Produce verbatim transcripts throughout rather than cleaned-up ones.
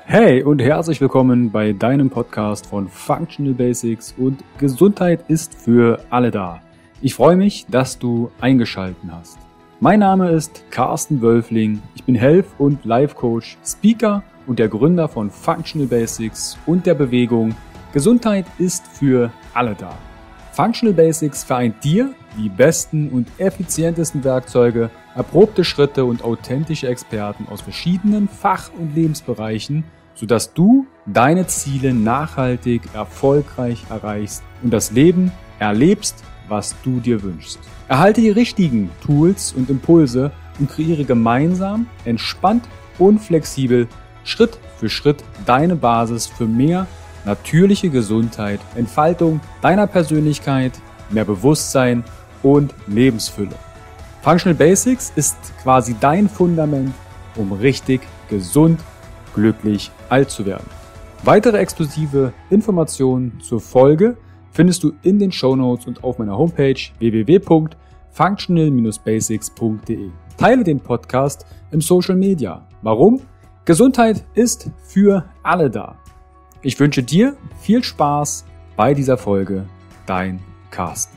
Hey und herzlich willkommen bei deinem Podcast von Functional Basics und Gesundheit ist für alle da. Ich freue mich, dass du eingeschaltet hast. Mein Name ist Carsten Wölfling, ich bin Health- und Life-Coach, Speaker und der Gründer von Functional Basics und der Bewegung Gesundheit ist für alle da. Functional Basics vereint dir die besten und effizientesten Werkzeuge, erprobte Schritte und authentische Experten aus verschiedenen Fach- und Lebensbereichen, sodass du deine Ziele nachhaltig, erfolgreich erreichst und das Leben erlebst, was du dir wünschst. Erhalte die richtigen Tools und Impulse und kreiere gemeinsam, entspannt und flexibel Schritt für Schritt deine Basis für mehr natürliche Gesundheit, Entfaltung deiner Persönlichkeit, mehr Bewusstsein und Lebensfülle. Functional Basics ist quasi dein Fundament, um richtig gesund, glücklich alt zu werden. Weitere exklusive Informationen zur Folge findest du in den Shownotes und auf meiner Homepage w w w punkt functional dash basics punkt de. Teile den Podcast im Social Media. Warum? Gesundheit ist für alle da. Ich wünsche dir viel Spaß bei dieser Folge. Dein Carsten.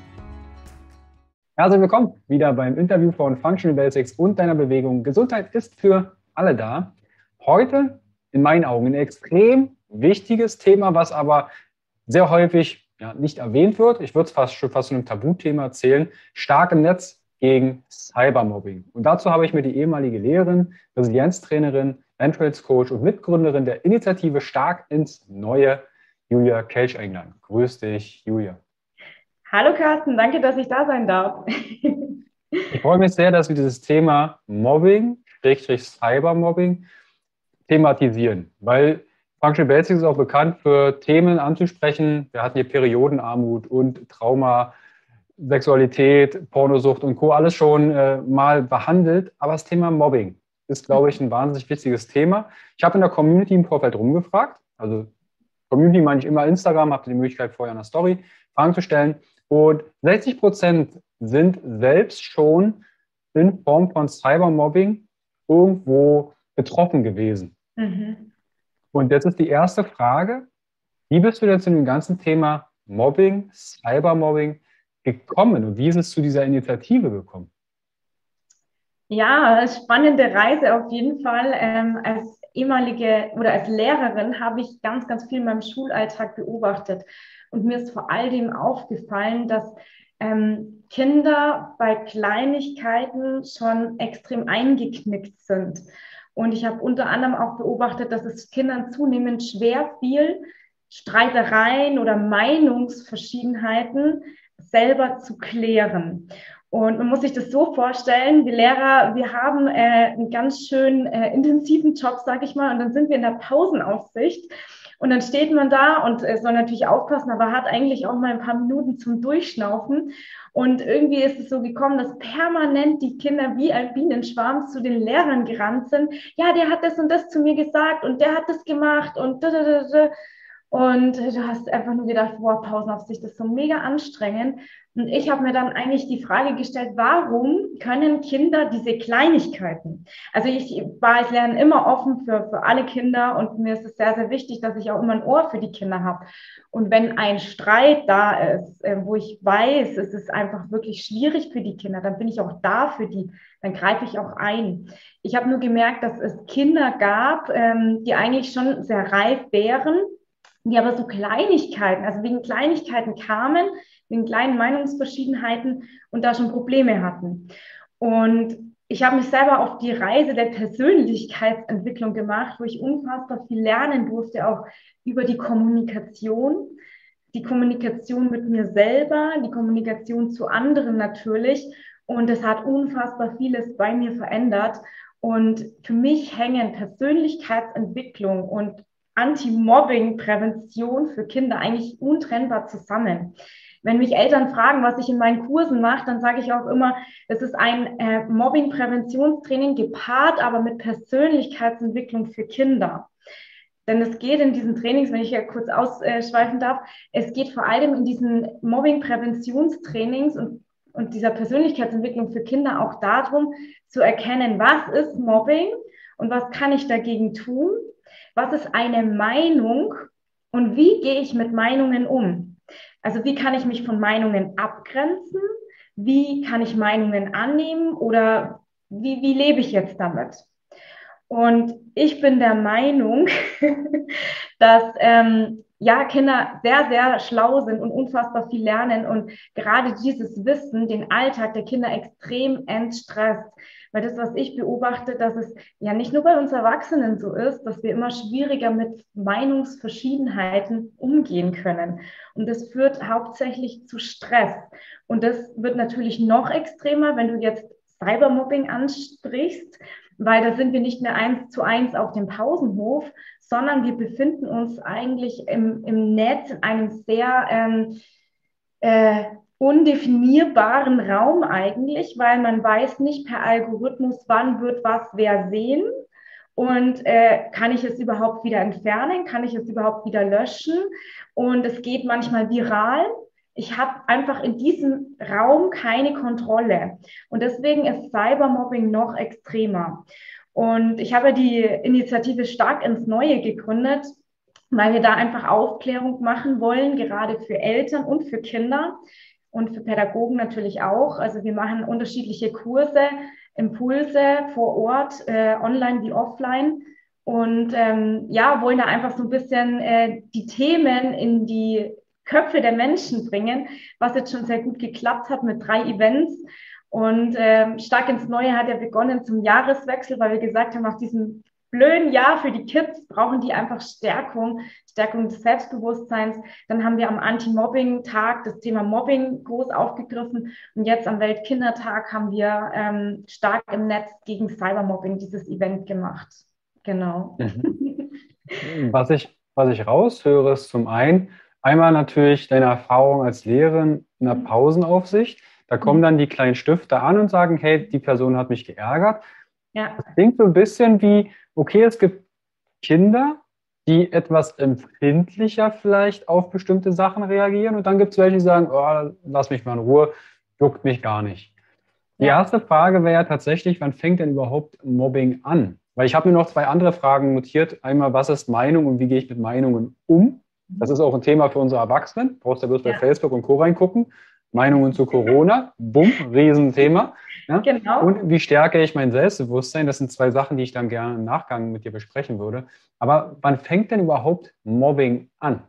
Herzlich willkommen wieder beim Interview von Functional Basics und deiner Bewegung. Gesundheit ist für alle da. Heute in meinen Augen ein extrem wichtiges Thema, was aber sehr häufig ja, nicht erwähnt wird. Ich würde es fast schon fast zu einem Tabuthema zählen. Stark im Netz gegen Cybermobbing. Und dazu habe ich mir die ehemalige Lehrerin, Resilienztrainerin, Mental Health Coach und Mitgründerin der Initiative Stark ins Neue, Julia Kelch, eingeladen. Grüß dich, Julia. Hallo Carsten, danke, dass ich da sein darf. Ich freue mich sehr, dass wir dieses Thema Mobbing, Schrägstrich Cybermobbing, thematisieren, weil Functional Basics ist auch bekannt für Themen anzusprechen. Wir hatten hier Periodenarmut und Trauma, Sexualität, Pornosucht und Co. alles schon äh, mal behandelt. Aber das Thema Mobbing ist, glaube ich, ein wahnsinnig wichtiges Thema. Ich habe in der Community im Vorfeld rumgefragt. Also Community meine ich immer Instagram, habt ihr die Möglichkeit, vorher in der Story Fragen zu stellen. Und sechzig Prozent sind selbst schon in Form von Cybermobbing irgendwo betroffen gewesen. Mhm. Und jetzt ist die erste Frage, wie bist du denn zu dem ganzen Thema Mobbing, Cybermobbing gekommen und wie ist es zu dieser Initiative gekommen? Ja, spannende Reise auf jeden Fall. Ähm, als ehemalige oder als Lehrerin habe ich ganz, ganz viel in meinem Schulalltag beobachtet. Und mir ist vor allem aufgefallen, dass ähm, Kinder bei Kleinigkeiten schon extrem eingeknickt sind. Und ich habe unter anderem auch beobachtet, dass es Kindern zunehmend schwer fiel, Streitereien oder Meinungsverschiedenheiten selber zu klären. Und man muss sich das so vorstellen, wir Lehrer, wir haben äh, einen ganz schön äh, intensiven Job, sage ich mal, und dann sind wir in der Pausenaufsicht und dann steht man da und äh, soll natürlich aufpassen, aber hat eigentlich auch mal ein paar Minuten zum Durchschnaufen. Und irgendwie ist es so gekommen, dass permanent die Kinder wie ein Bienenschwarm zu den Lehrern gerannt sind. Ja, der hat das und das zu mir gesagt und der hat das gemacht und da, da, da, da. Und du hast einfach nur gedacht, boah, Pausenaufsicht, das ist so mega anstrengend. Und ich habe mir dann eigentlich die Frage gestellt, warum können Kinder diese Kleinigkeiten? Also ich war als Lehrerin immer offen für, für alle Kinder und mir ist es sehr, sehr wichtig, dass ich auch immer ein Ohr für die Kinder habe. Und wenn ein Streit da ist, wo ich weiß, es ist einfach wirklich schwierig für die Kinder, dann bin ich auch da für die, dann greife ich auch ein. Ich habe nur gemerkt, dass es Kinder gab, die eigentlich schon sehr reif wären, die aber so Kleinigkeiten, also wegen Kleinigkeiten kamen, wegen kleinen Meinungsverschiedenheiten und da schon Probleme hatten. Und ich habe mich selber auf die Reise der Persönlichkeitsentwicklung gemacht, wo ich unfassbar viel lernen durfte, auch über die Kommunikation, die Kommunikation mit mir selber, die Kommunikation zu anderen natürlich. Und es hat unfassbar vieles bei mir verändert. Und für mich hängen Persönlichkeitsentwicklung und Anti-Mobbing-Prävention für Kinder eigentlich untrennbar zusammen. Wenn mich Eltern fragen, was ich in meinen Kursen mache, dann sage ich auch immer, es ist ein äh, Mobbing-Präventionstraining gepaart, aber mit Persönlichkeitsentwicklung für Kinder. Denn es geht in diesen Trainings, wenn ich hier kurz ausschweifen darf, es geht vor allem in diesen Mobbing-Präventionstrainings und, und dieser Persönlichkeitsentwicklung für Kinder auch darum, zu erkennen, was ist Mobbing und was kann ich dagegen tun. Was ist eine Meinung und wie gehe ich mit Meinungen um? Also wie kann ich mich von Meinungen abgrenzen? Wie kann ich Meinungen annehmen oder wie, wie lebe ich jetzt damit? Und ich bin der Meinung, dass ähm, ja, Kinder sehr, sehr schlau sind und unfassbar viel lernen und gerade dieses Wissen den Alltag der Kinder extrem entstresst. Weil das, was ich beobachte, dass es ja nicht nur bei uns Erwachsenen so ist, dass wir immer schwieriger mit Meinungsverschiedenheiten umgehen können. Und das führt hauptsächlich zu Stress. Und das wird natürlich noch extremer, wenn du jetzt Cybermobbing ansprichst, weil da sind wir nicht mehr eins zu eins auf dem Pausenhof, sondern wir befinden uns eigentlich im, im Netz in einem sehr ähm, äh, undefinierbaren Raum eigentlich, weil man weiß nicht per Algorithmus, wann wird was wer sehen und äh, kann ich es überhaupt wieder entfernen, kann ich es überhaupt wieder löschen und es geht manchmal viral. Ich habe einfach in diesem Raum keine Kontrolle. Und deswegen ist Cybermobbing noch extremer. Und ich habe die Initiative Stark ins Neue gegründet, weil wir da einfach Aufklärung machen wollen, gerade für Eltern und für Kinder und für Pädagogen natürlich auch. Also wir machen unterschiedliche Kurse, Impulse vor Ort, äh, online wie offline. Und ähm, ja, wollen da einfach so ein bisschen äh, die Themen in die Köpfe der Menschen bringen, was jetzt schon sehr gut geklappt hat mit drei Events. Und ähm, Stark ins Neue hat ja begonnen zum Jahreswechsel, weil wir gesagt haben, nach diesem blöden Jahr für die Kids brauchen die einfach Stärkung, Stärkung des Selbstbewusstseins. Dann haben wir am Anti-Mobbing-Tag das Thema Mobbing groß aufgegriffen. Und jetzt am Weltkindertag haben wir ähm, Stark im Netz gegen Cybermobbing dieses Event gemacht. Genau. Was ich, was ich raushöre, ist zum einen, einmal natürlich deine Erfahrung als Lehrerin in der Pausenaufsicht. Da kommen dann die kleinen Stifte an und sagen, hey, die Person hat mich geärgert. Ja. Das klingt so ein bisschen wie, okay, es gibt Kinder, die etwas empfindlicher vielleicht auf bestimmte Sachen reagieren und dann gibt es welche, die sagen, oh, lass mich mal in Ruhe, juckt mich gar nicht. Die Ja. erste Frage wäre ja tatsächlich, wann fängt denn überhaupt Mobbing an? Weil ich habe mir noch zwei andere Fragen notiert. Einmal, was ist Meinung und wie gehe ich mit Meinungen um? Das ist auch ein Thema für unsere Erwachsenen. Du brauchst ja bloß bei Ja. Facebook und Co. reingucken. Meinungen zu Corona, bumm, Riesenthema. Ja? Genau. Und wie stärke ich mein Selbstbewusstsein? Das sind zwei Sachen, die ich dann gerne im Nachgang mit dir besprechen würde. Aber wann fängt denn überhaupt Mobbing an?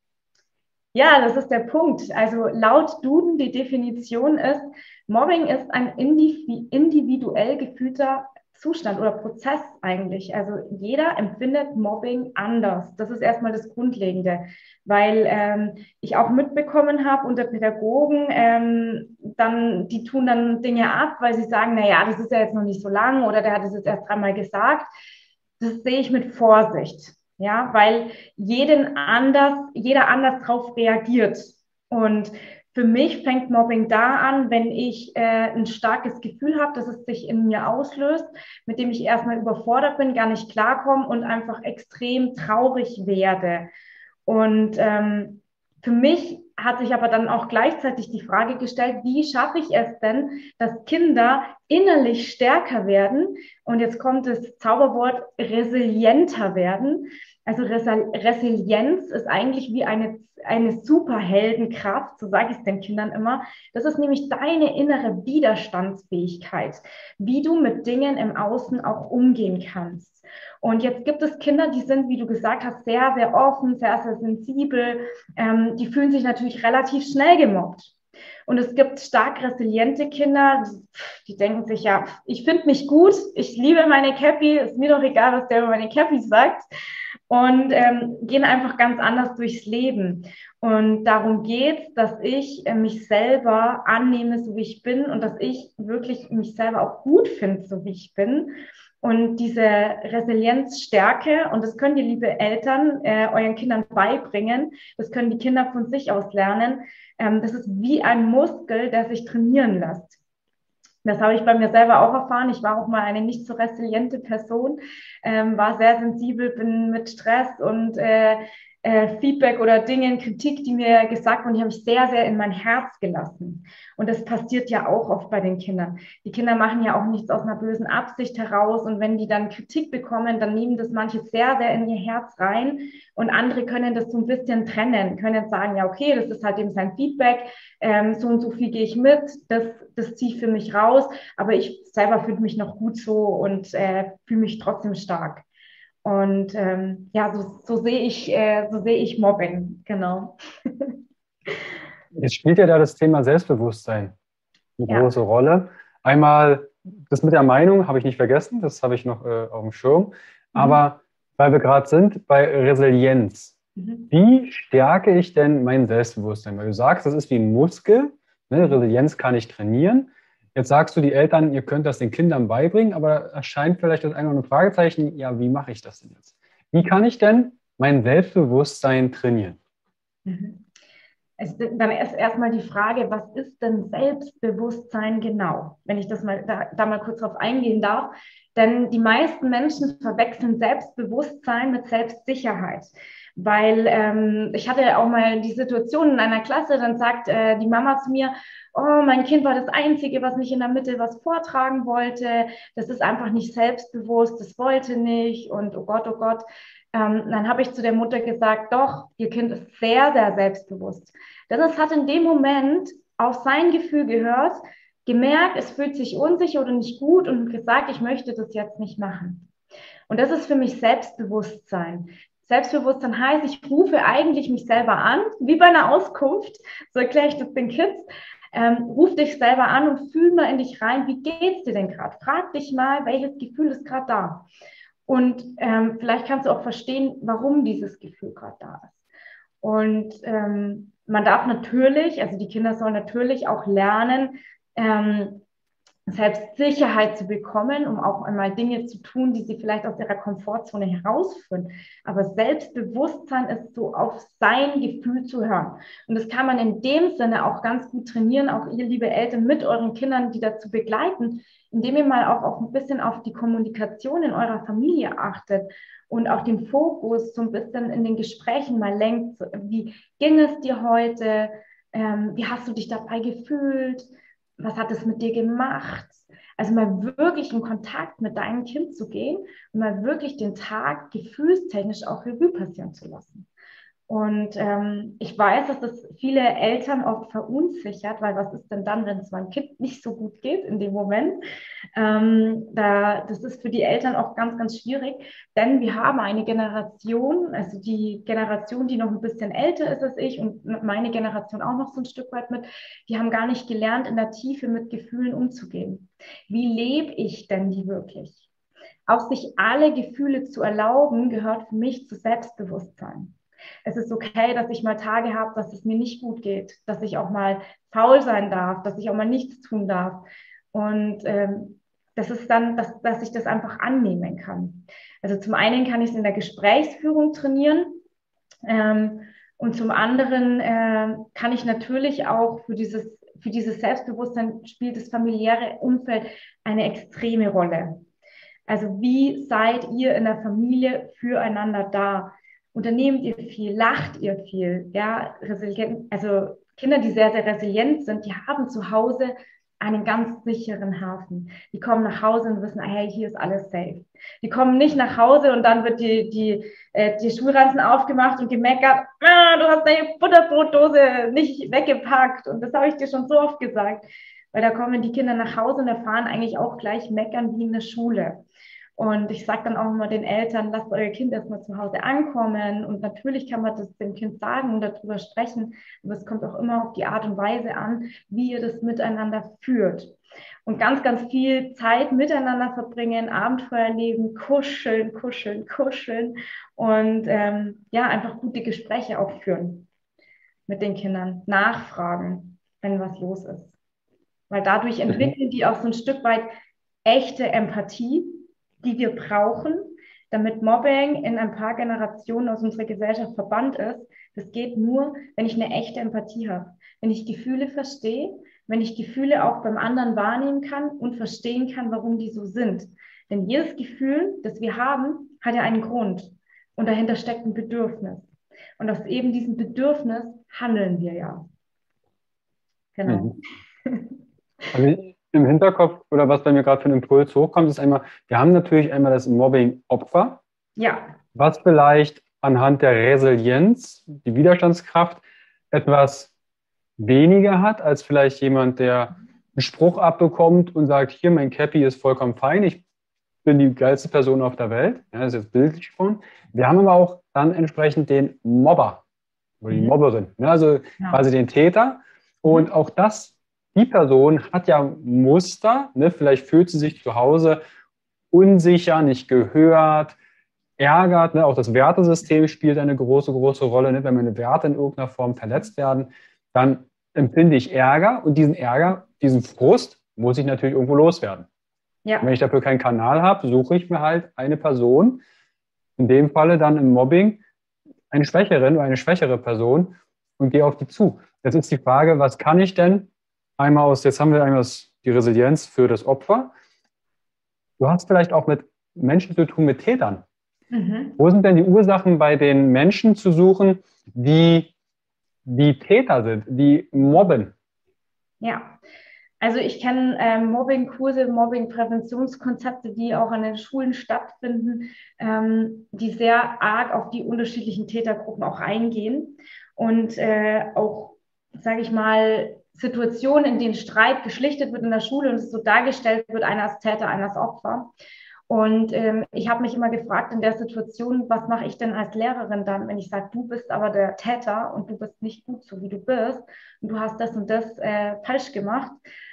Ja, das ist der Punkt. Also laut Duden, die Definition ist, Mobbing ist ein individuell gefühlter Zustand oder Prozess eigentlich. Also jeder empfindet Mobbing anders. Das ist erstmal das Grundlegende, weil ähm, ich auch mitbekommen habe unter Pädagogen, ähm, dann, die tun dann Dinge ab, weil sie sagen, naja, das ist ja jetzt noch nicht so lang oder der hat es jetzt erst dreimal gesagt. Das sehe ich mit Vorsicht, ja, weil jeden anders, jeder anders drauf reagiert. Und für mich fängt Mobbing da an, wenn ich äh, ein starkes Gefühl habe, dass es sich in mir auslöst, mit dem ich erstmal überfordert bin, gar nicht klarkomme und einfach extrem traurig werde. Und ähm, für mich hat sich aber dann auch gleichzeitig die Frage gestellt, wie schaffe ich es denn, dass Kinder innerlich stärker werden? Und jetzt kommt das Zauberwort resilienter werden. Also Resilienz ist eigentlich wie eine, eine Superheldenkraft, so sage ich es den Kindern immer. Das ist nämlich deine innere Widerstandsfähigkeit, wie du mit Dingen im Außen auch umgehen kannst. Und jetzt gibt es Kinder, die sind, wie du gesagt hast, sehr, sehr offen, sehr, sehr sensibel. Ähm, die fühlen sich natürlich relativ schnell gemobbt. Und es gibt stark resiliente Kinder, die denken sich, ja, ich finde mich gut, ich liebe meine Cappy, ist mir doch egal, was der über meine Cappy sagt. Und ähm, gehen einfach ganz anders durchs Leben. Und darum geht es, dass ich äh, mich selber annehme, so wie ich bin und dass ich wirklich mich selber auch gut finde, so wie ich bin. Und diese Resilienzstärke, und das könnt ihr, liebe Eltern, äh, euren Kindern beibringen, das können die Kinder von sich aus lernen, ähm, das ist wie ein Muskel, der sich trainieren lässt. Das habe ich bei mir selber auch erfahren. Ich war auch mal eine nicht so resiliente Person, ähm, war sehr sensibel, bin mit Stress und äh, äh, Feedback oder Dingen, Kritik, die mir gesagt wurden, die habe ich sehr, sehr in mein Herz gelassen. Und das passiert ja auch oft bei den Kindern. Die Kinder machen ja auch nichts aus einer bösen Absicht heraus. Und wenn die dann Kritik bekommen, dann nehmen das manche sehr, sehr in ihr Herz rein. Und andere können das so ein bisschen trennen, können sagen, ja, okay, das ist halt eben sein Feedback, ähm, so und so viel gehe ich mit, das, das ziehe ich für mich raus. Aber ich selber fühle mich noch gut so und äh, fühle mich trotzdem stark. Und ähm, ja, so, so sehe ich, äh, so sehe ich Mobbing, genau. Jetzt spielt ja da das Thema Selbstbewusstsein eine Ja. große Rolle. Einmal das mit der Meinung habe ich nicht vergessen, das habe ich noch äh, auf dem Schirm. Aber weil wir gerade sind bei Resilienz, Mhm. wie stärke ich denn mein Selbstbewusstsein? Weil du sagst, das ist wie ein Muskel, ne? Resilienz kann ich trainieren. Jetzt sagst du, die Eltern, ihr könnt das den Kindern beibringen, aber erscheint vielleicht das eine oder andere Fragezeichen, ja, wie mache ich das denn jetzt? Wie kann ich denn mein Selbstbewusstsein trainieren? Mhm. Es, dann ist erstmal die Frage, was ist denn Selbstbewusstsein genau? Wenn ich das mal da, da mal kurz drauf eingehen darf. Denn die meisten Menschen verwechseln Selbstbewusstsein mit Selbstsicherheit. Weil ähm, ich hatte auch mal die Situation in einer Klasse, dann sagt äh, die Mama zu mir, oh, mein Kind war das Einzige, was nicht in der Mitte was vortragen wollte. Das ist einfach nicht selbstbewusst, das wollte nicht und oh Gott, oh Gott. Ähm, dann habe ich zu der Mutter gesagt, doch, ihr Kind ist sehr, sehr selbstbewusst. Denn es hat in dem Moment auf sein Gefühl gehört, gemerkt, es fühlt sich unsicher oder nicht gut und gesagt, ich möchte das jetzt nicht machen. Und das ist für mich Selbstbewusstsein. Selbstbewusstsein heißt, ich rufe eigentlich mich selber an, wie bei einer Auskunft, so erkläre ich das den Kids. Ähm, ruf dich selber an und fühl mal in dich rein, wie geht's dir denn gerade? Frag dich mal, welches Gefühl ist gerade da? Und ähm, vielleicht kannst du auch verstehen, warum dieses Gefühl gerade da ist. Und ähm, man darf natürlich, also die Kinder sollen natürlich auch lernen, ähm, Selbstsicherheit zu bekommen, um auch einmal Dinge zu tun, die sie vielleicht aus ihrer Komfortzone herausführen. Aber Selbstbewusstsein ist so auf sein Gefühl zu hören. Und das kann man in dem Sinne auch ganz gut trainieren, auch ihr liebe Eltern mit euren Kindern, die dazu begleiten, indem ihr mal auch, auch ein bisschen auf die Kommunikation in eurer Familie achtet und auch den Fokus so ein bisschen in den Gesprächen mal lenkt. Wie ging es dir heute? Ähm, wie hast du dich dabei gefühlt? Was hat es mit dir gemacht? Also mal wirklich in Kontakt mit deinem Kind zu gehen und mal wirklich den Tag gefühlstechnisch auch Revue passieren zu lassen. Und ähm, ich weiß, dass das viele Eltern oft verunsichert, weil was ist denn dann, wenn es meinem Kind nicht so gut geht in dem Moment? Ähm, da, das ist für die Eltern auch ganz, ganz schwierig, denn wir haben eine Generation, also die Generation, die noch ein bisschen älter ist als ich und meine Generation auch noch so ein Stück weit mit, die haben gar nicht gelernt, in der Tiefe mit Gefühlen umzugehen. Wie lebe ich denn die wirklich? Auch sich alle Gefühle zu erlauben, gehört für mich zu Selbstbewusstsein. Es ist okay, dass ich mal Tage habe, dass es mir nicht gut geht, dass ich auch mal faul sein darf, dass ich auch mal nichts tun darf. Und ähm, das ist dann, dass, dass ich das einfach annehmen kann. Also zum einen kann ich es in der Gesprächsführung trainieren ähm, und zum anderen äh, kann ich natürlich auch für dieses, für dieses Selbstbewusstsein spielt das familiäre Umfeld eine extreme Rolle. Also wie seid ihr in der Familie füreinander da? Unternehmt ihr viel, lacht ihr viel, ja, resilient, also Kinder, die sehr, sehr resilient sind, die haben zu Hause einen ganz sicheren Hafen. Die kommen nach Hause und wissen, hey, hier ist alles safe. Die kommen nicht nach Hause und dann wird die, die, äh, die Schulranzen aufgemacht und gemeckert, ah, du hast deine Butterbrotdose nicht weggepackt. Und das habe ich dir schon so oft gesagt, weil da kommen die Kinder nach Hause und erfahren eigentlich auch gleich meckern wie in der Schule. Und ich sage dann auch immer den Eltern, lasst euer Kind erstmal zu Hause ankommen. Und natürlich kann man das dem Kind sagen und darüber sprechen. Aber es kommt auch immer auf die Art und Weise an, wie ihr das miteinander führt. Und ganz, ganz viel Zeit miteinander verbringen, Abenteuer erleben, kuscheln, kuscheln, kuscheln. Und ähm, ja, einfach gute Gespräche auch führen mit den Kindern. Nachfragen, wenn was los ist. Weil dadurch entwickeln die auch so ein Stück weit echte Empathie, die wir brauchen, damit Mobbing in ein paar Generationen aus unserer Gesellschaft verbannt ist. Das geht nur, wenn ich eine echte Empathie habe, wenn ich Gefühle verstehe, wenn ich Gefühle auch beim anderen wahrnehmen kann und verstehen kann, warum die so sind. Denn jedes Gefühl, das wir haben, hat ja einen Grund und dahinter steckt ein Bedürfnis. Und aus eben diesem Bedürfnis handeln wir ja. Genau. Mhm. Also im Hinterkopf oder was bei mir gerade für einen Impuls hochkommt, ist einmal, wir haben natürlich einmal das Mobbing-Opfer, Ja. was vielleicht anhand der Resilienz, die Widerstandskraft, etwas weniger hat, als vielleicht jemand, der einen Spruch abbekommt und sagt, hier, mein Cappy ist vollkommen fein, ich bin die geilste Person auf der Welt. Ja, das ist jetzt bildlich gesprochen. Wir haben aber auch dann entsprechend den Mobber oder die Mhm. Mobberin, ne? Also Ja. quasi den Täter. Und auch das, die Person hat ja Muster, ne? Vielleicht fühlt sie sich zu Hause unsicher, nicht gehört, ärgert. Ne? Auch das Wertesystem spielt eine große, große Rolle. Ne? Wenn meine Werte in irgendeiner Form verletzt werden, dann empfinde ich Ärger und diesen Ärger, diesen Frust muss ich natürlich irgendwo loswerden. Ja. Wenn ich dafür keinen Kanal habe, suche ich mir halt eine Person, in dem Falle dann im Mobbing eine Schwächerin oder eine schwächere Person und gehe auf die zu. Jetzt ist die Frage, was kann ich denn einmal aus, jetzt haben wir einmal das, die Resilienz für das Opfer. Du hast vielleicht auch mit Menschen zu tun, mit Tätern. Mhm. Wo sind denn die Ursachen bei den Menschen zu suchen, die die Täter sind, die mobben? Ja, also ich kenne ähm, Mobbingkurse, Mobbing-Präventionskonzepte, die auch an den Schulen stattfinden, ähm, die sehr arg auf die unterschiedlichen Tätergruppen auch eingehen und äh, auch, sage ich mal, Situationen, in denen Streit geschlichtet wird in der Schule und es so dargestellt wird, einer als Täter, einer als Opfer. Und ähm, ich habe mich immer gefragt in der Situation, was mache ich denn als Lehrerin dann, wenn ich sage, du bist aber der Täter und du bist nicht gut so, wie du bist und du hast das und das äh, falsch gemacht.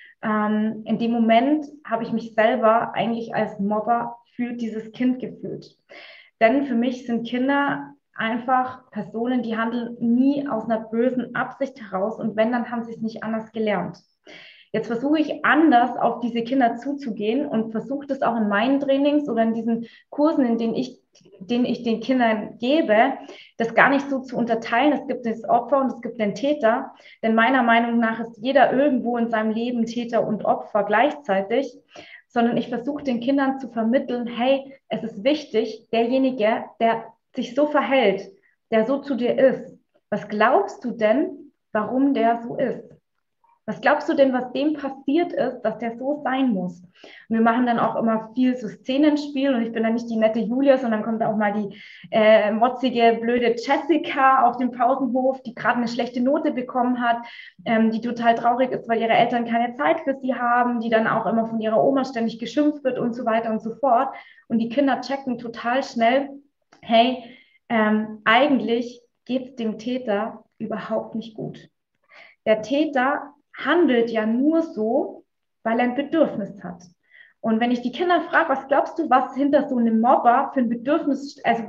Ähm, in dem Moment habe ich mich selber eigentlich als Mobber für dieses Kind gefühlt. Denn für mich sind Kinder einfach Personen, die handeln nie aus einer bösen Absicht heraus und wenn, dann haben sie es nicht anders gelernt. Jetzt versuche ich anders auf diese Kinder zuzugehen und versuche das auch in meinen Trainings oder in diesen Kursen, in denen ich, denen ich den Kindern gebe, das gar nicht so zu unterteilen. Es gibt das Opfer und es gibt den Täter. Denn meiner Meinung nach ist jeder irgendwo in seinem Leben Täter und Opfer gleichzeitig. Sondern ich versuche den Kindern zu vermitteln, hey, es ist wichtig, derjenige, der sich so verhält, der so zu dir ist, was glaubst du denn, warum der so ist? Was glaubst du denn, was dem passiert ist, dass der so sein muss? Und wir machen dann auch immer viel so Szenenspiel und ich bin dann nicht die nette Julia, sondern kommt auch mal die äh, motzige, blöde Jessica auf dem Pausenhof, die gerade eine schlechte Note bekommen hat, ähm, die total traurig ist, weil ihre Eltern keine Zeit für sie haben, die dann auch immer von ihrer Oma ständig geschimpft wird und so weiter und so fort. Und die Kinder checken total schnell, hey, ähm, eigentlich geht es dem Täter überhaupt nicht gut. Der Täter handelt ja nur so, weil er ein Bedürfnis hat. Und wenn ich die Kinder frage, was glaubst du, was hinter so einem Mobber für ein Bedürfnis, also,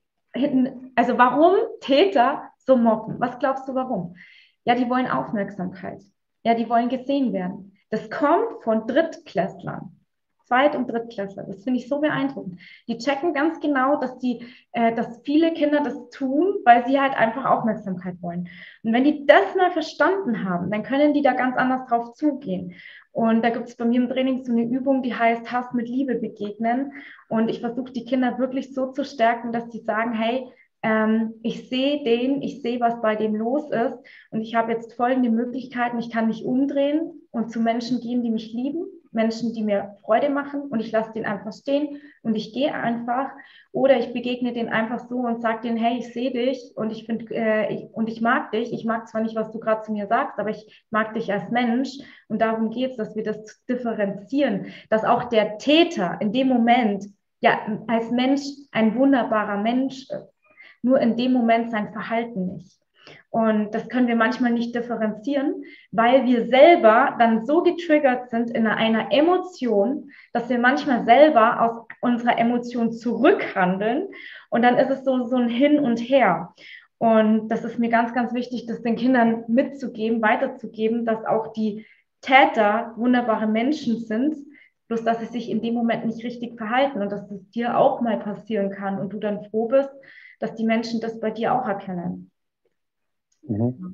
also warum Täter so mobben? Was glaubst du, warum? Ja, die wollen Aufmerksamkeit. Ja, die wollen gesehen werden. Das kommt von Drittklässlern. Zweit- und Drittklässler. Das finde ich so beeindruckend. Die checken ganz genau, dass, die, äh, dass viele Kinder das tun, weil sie halt einfach Aufmerksamkeit wollen. Und wenn die das mal verstanden haben, dann können die da ganz anders drauf zugehen. Und da gibt es bei mir im Training so eine Übung, die heißt Hass mit Liebe begegnen. Und ich versuche die Kinder wirklich so zu stärken, dass sie sagen, hey, ähm, ich sehe den, ich sehe, was bei dem los ist. Und ich habe jetzt folgende Möglichkeiten. Ich kann mich umdrehen und zu Menschen gehen, die mich lieben. Menschen, die mir Freude machen und ich lasse den einfach stehen und ich gehe einfach oder ich begegne den einfach so und sage denen, hey, ich sehe dich und ich finde äh, ich, und ich mag dich. Ich mag zwar nicht, was du gerade zu mir sagst, aber ich mag dich als Mensch und darum geht es, dass wir das differenzieren, dass auch der Täter in dem Moment ja als Mensch ein wunderbarer Mensch ist, nur in dem Moment sein Verhalten nicht. Und das können wir manchmal nicht differenzieren, weil wir selber dann so getriggert sind in einer Emotion, dass wir manchmal selber aus unserer Emotion zurückhandeln. Und dann ist es so, so ein Hin und Her. Und das ist mir ganz, ganz wichtig, das den Kindern mitzugeben, weiterzugeben, dass auch die Täter wunderbare Menschen sind, bloß dass sie sich in dem Moment nicht richtig verhalten und dass es dir auch mal passieren kann und du dann froh bist, dass die Menschen das bei dir auch erkennen. Mhm.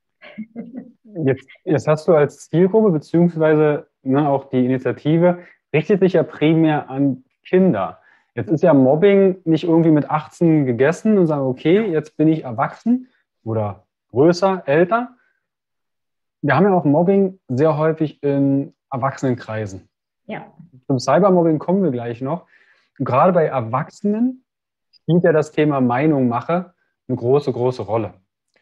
Jetzt, jetzt hast du als Zielgruppe beziehungsweise ne, auch die Initiative richtet sich ja primär an Kinder. Jetzt ist ja Mobbing nicht irgendwie mit achtzehn gegessen und sagen, okay, jetzt bin ich erwachsen oder größer, älter. Wir haben ja auch Mobbing sehr häufig in Erwachsenenkreisen. Ja. Zum Cybermobbing kommen wir gleich noch. Und gerade bei Erwachsenen spielt ja das Thema Meinungmache eine große, große Rolle.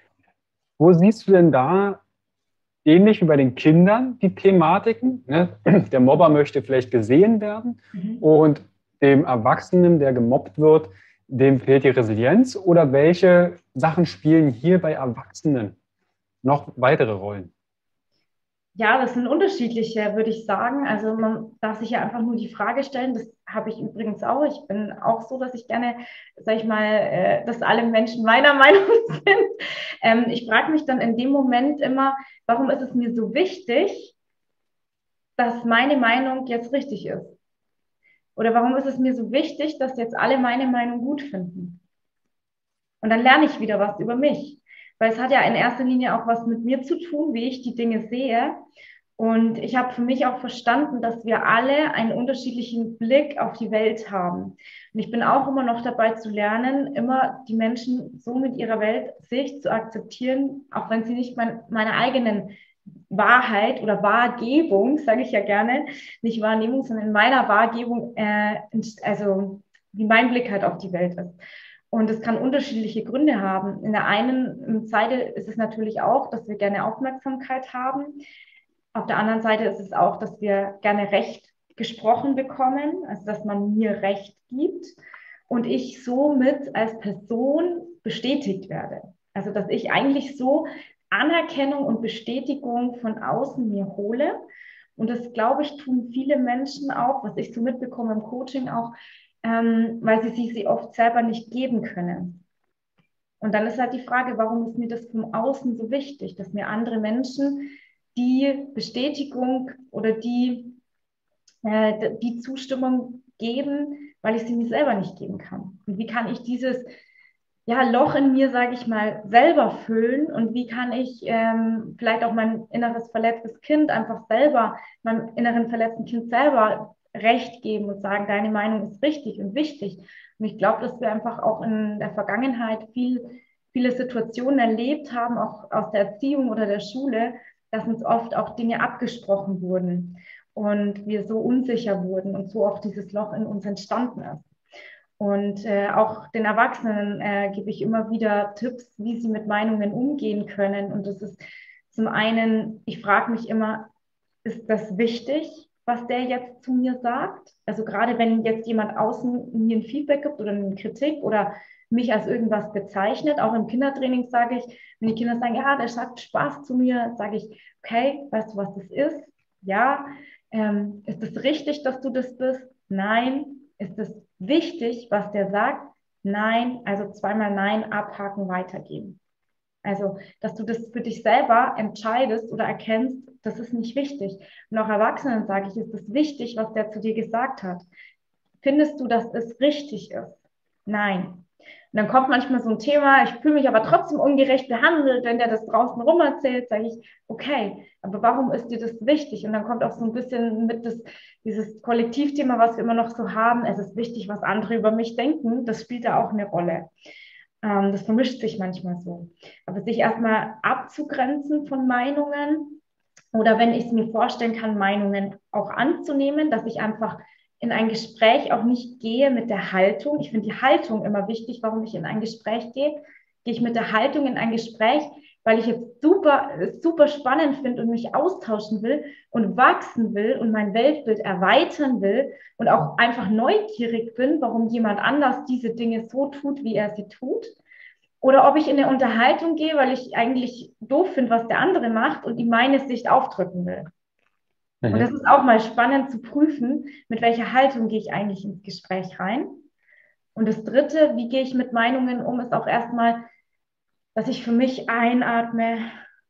Wo siehst du denn da, ähnlich wie bei den Kindern, die Thematiken? Ne? Der Mobber möchte vielleicht gesehen werden mhm. und dem Erwachsenen, der gemobbt wird, dem fehlt die Resilienz. Oder welche Sachen spielen hier bei Erwachsenen noch weitere Rollen? Ja, das sind unterschiedliche, würde ich sagen. Also man darf sich ja einfach nur die Frage stellen, das habe ich übrigens auch. Ich bin auch so, dass ich gerne, sag ich mal, äh, dass alle Menschen meiner Meinung sind. Ähm, ich frage mich dann in dem Moment immer, warum ist es mir so wichtig, dass meine Meinung jetzt richtig ist? Oder warum ist es mir so wichtig, dass jetzt alle meine Meinung gut finden? Und dann lerne ich wieder was über mich. Weil es hat ja in erster Linie auch was mit mir zu tun, wie ich die Dinge sehe. Und ich habe für mich auch verstanden, dass wir alle einen unterschiedlichen Blick auf die Welt haben. Und ich bin auch immer noch dabei zu lernen, immer die Menschen so mit ihrer Weltsicht zu akzeptieren, auch wenn sie nicht mein, meine eigenen Wahrheit oder Wahrgebung, sage ich ja gerne, nicht Wahrnehmung, sondern in meiner Wahrgebung, äh, also wie mein Blick halt auf die Welt ist. Und es kann unterschiedliche Gründe haben. In der einen Seite ist es natürlich auch, dass wir gerne Aufmerksamkeit haben. Auf der anderen Seite ist es auch, dass wir gerne Recht gesprochen bekommen, also dass man mir Recht gibt und ich somit als Person bestätigt werde. Also dass ich eigentlich so Anerkennung und Bestätigung von außen mir hole. Und das, glaube ich, tun viele Menschen auch, was ich so mitbekomme im Coaching auch, ähm, weil sie sich sie oft selber nicht geben können. Und dann ist halt die Frage, warum ist mir das vom Außen so wichtig, dass mir andere Menschen die Bestätigung oder die, äh, die Zustimmung geben, weil ich sie mir selber nicht geben kann. Und wie kann ich dieses ja, Loch in mir, sage ich mal, selber füllen und wie kann ich ähm, vielleicht auch mein inneres verletztes Kind einfach selber, meinem inneren verletzten Kind selber Recht geben und sagen, deine Meinung ist richtig und wichtig. Und ich glaube, dass wir einfach auch in der Vergangenheit viel, viele Situationen erlebt haben, auch aus der Erziehung oder der Schule, dass uns oft auch Dinge abgesprochen wurden und wir so unsicher wurden und so auch dieses Loch in uns entstanden ist. Und äh, auch den Erwachsenen äh, gebe ich immer wieder Tipps, wie sie mit Meinungen umgehen können. Und das ist zum einen, ich frage mich immer, ist das wichtig, was der jetzt zu mir sagt? Also gerade wenn jetzt jemand außen mir ein Feedback gibt oder eine Kritik oder mich als irgendwas bezeichnet, auch im Kindertraining sage ich, wenn die Kinder sagen, ja, der sagt Spaß zu mir, sage ich, okay, weißt du, was das ist? Ja. Ähm, ist es richtig, dass du das bist? Nein. Ist es wichtig, was der sagt? Nein. Also zweimal Nein, abhaken, weitergeben. Also, dass du das für dich selber entscheidest oder erkennst, das ist nicht wichtig. Und auch Erwachsenen sage ich, ist es wichtig, was der zu dir gesagt hat. Findest du, dass es richtig ist? Nein. Und dann kommt manchmal so ein Thema, ich fühle mich aber trotzdem ungerecht behandelt, wenn der das draußen rum erzählt, sage ich, okay, aber warum ist dir das wichtig? Und dann kommt auch so ein bisschen mit das, dieses Kollektivthema, was wir immer noch so haben, es ist wichtig, was andere über mich denken, das spielt da auch eine Rolle. Ähm, das vermischt sich manchmal so. Aber sich erstmal abzugrenzen von Meinungen oder wenn ich es mir vorstellen kann, Meinungen auch anzunehmen, dass ich einfach in ein Gespräch auch nicht gehe mit der Haltung. Ich finde die Haltung immer wichtig, warum ich in ein Gespräch gehe. Gehe ich mit der Haltung in ein Gespräch, weil ich jetzt super, super spannend finde und mich austauschen will und wachsen will und mein Weltbild erweitern will und auch einfach neugierig bin, warum jemand anders diese Dinge so tut, wie er sie tut. Oder ob ich in eine Unterhaltung gehe, weil ich eigentlich doof finde, was der andere macht und ihm meine Sicht aufdrücken will. Und das ist auch mal spannend zu prüfen, mit welcher Haltung gehe ich eigentlich ins Gespräch rein. Und das Dritte, wie gehe ich mit Meinungen um, ist auch erstmal, dass ich für mich einatme,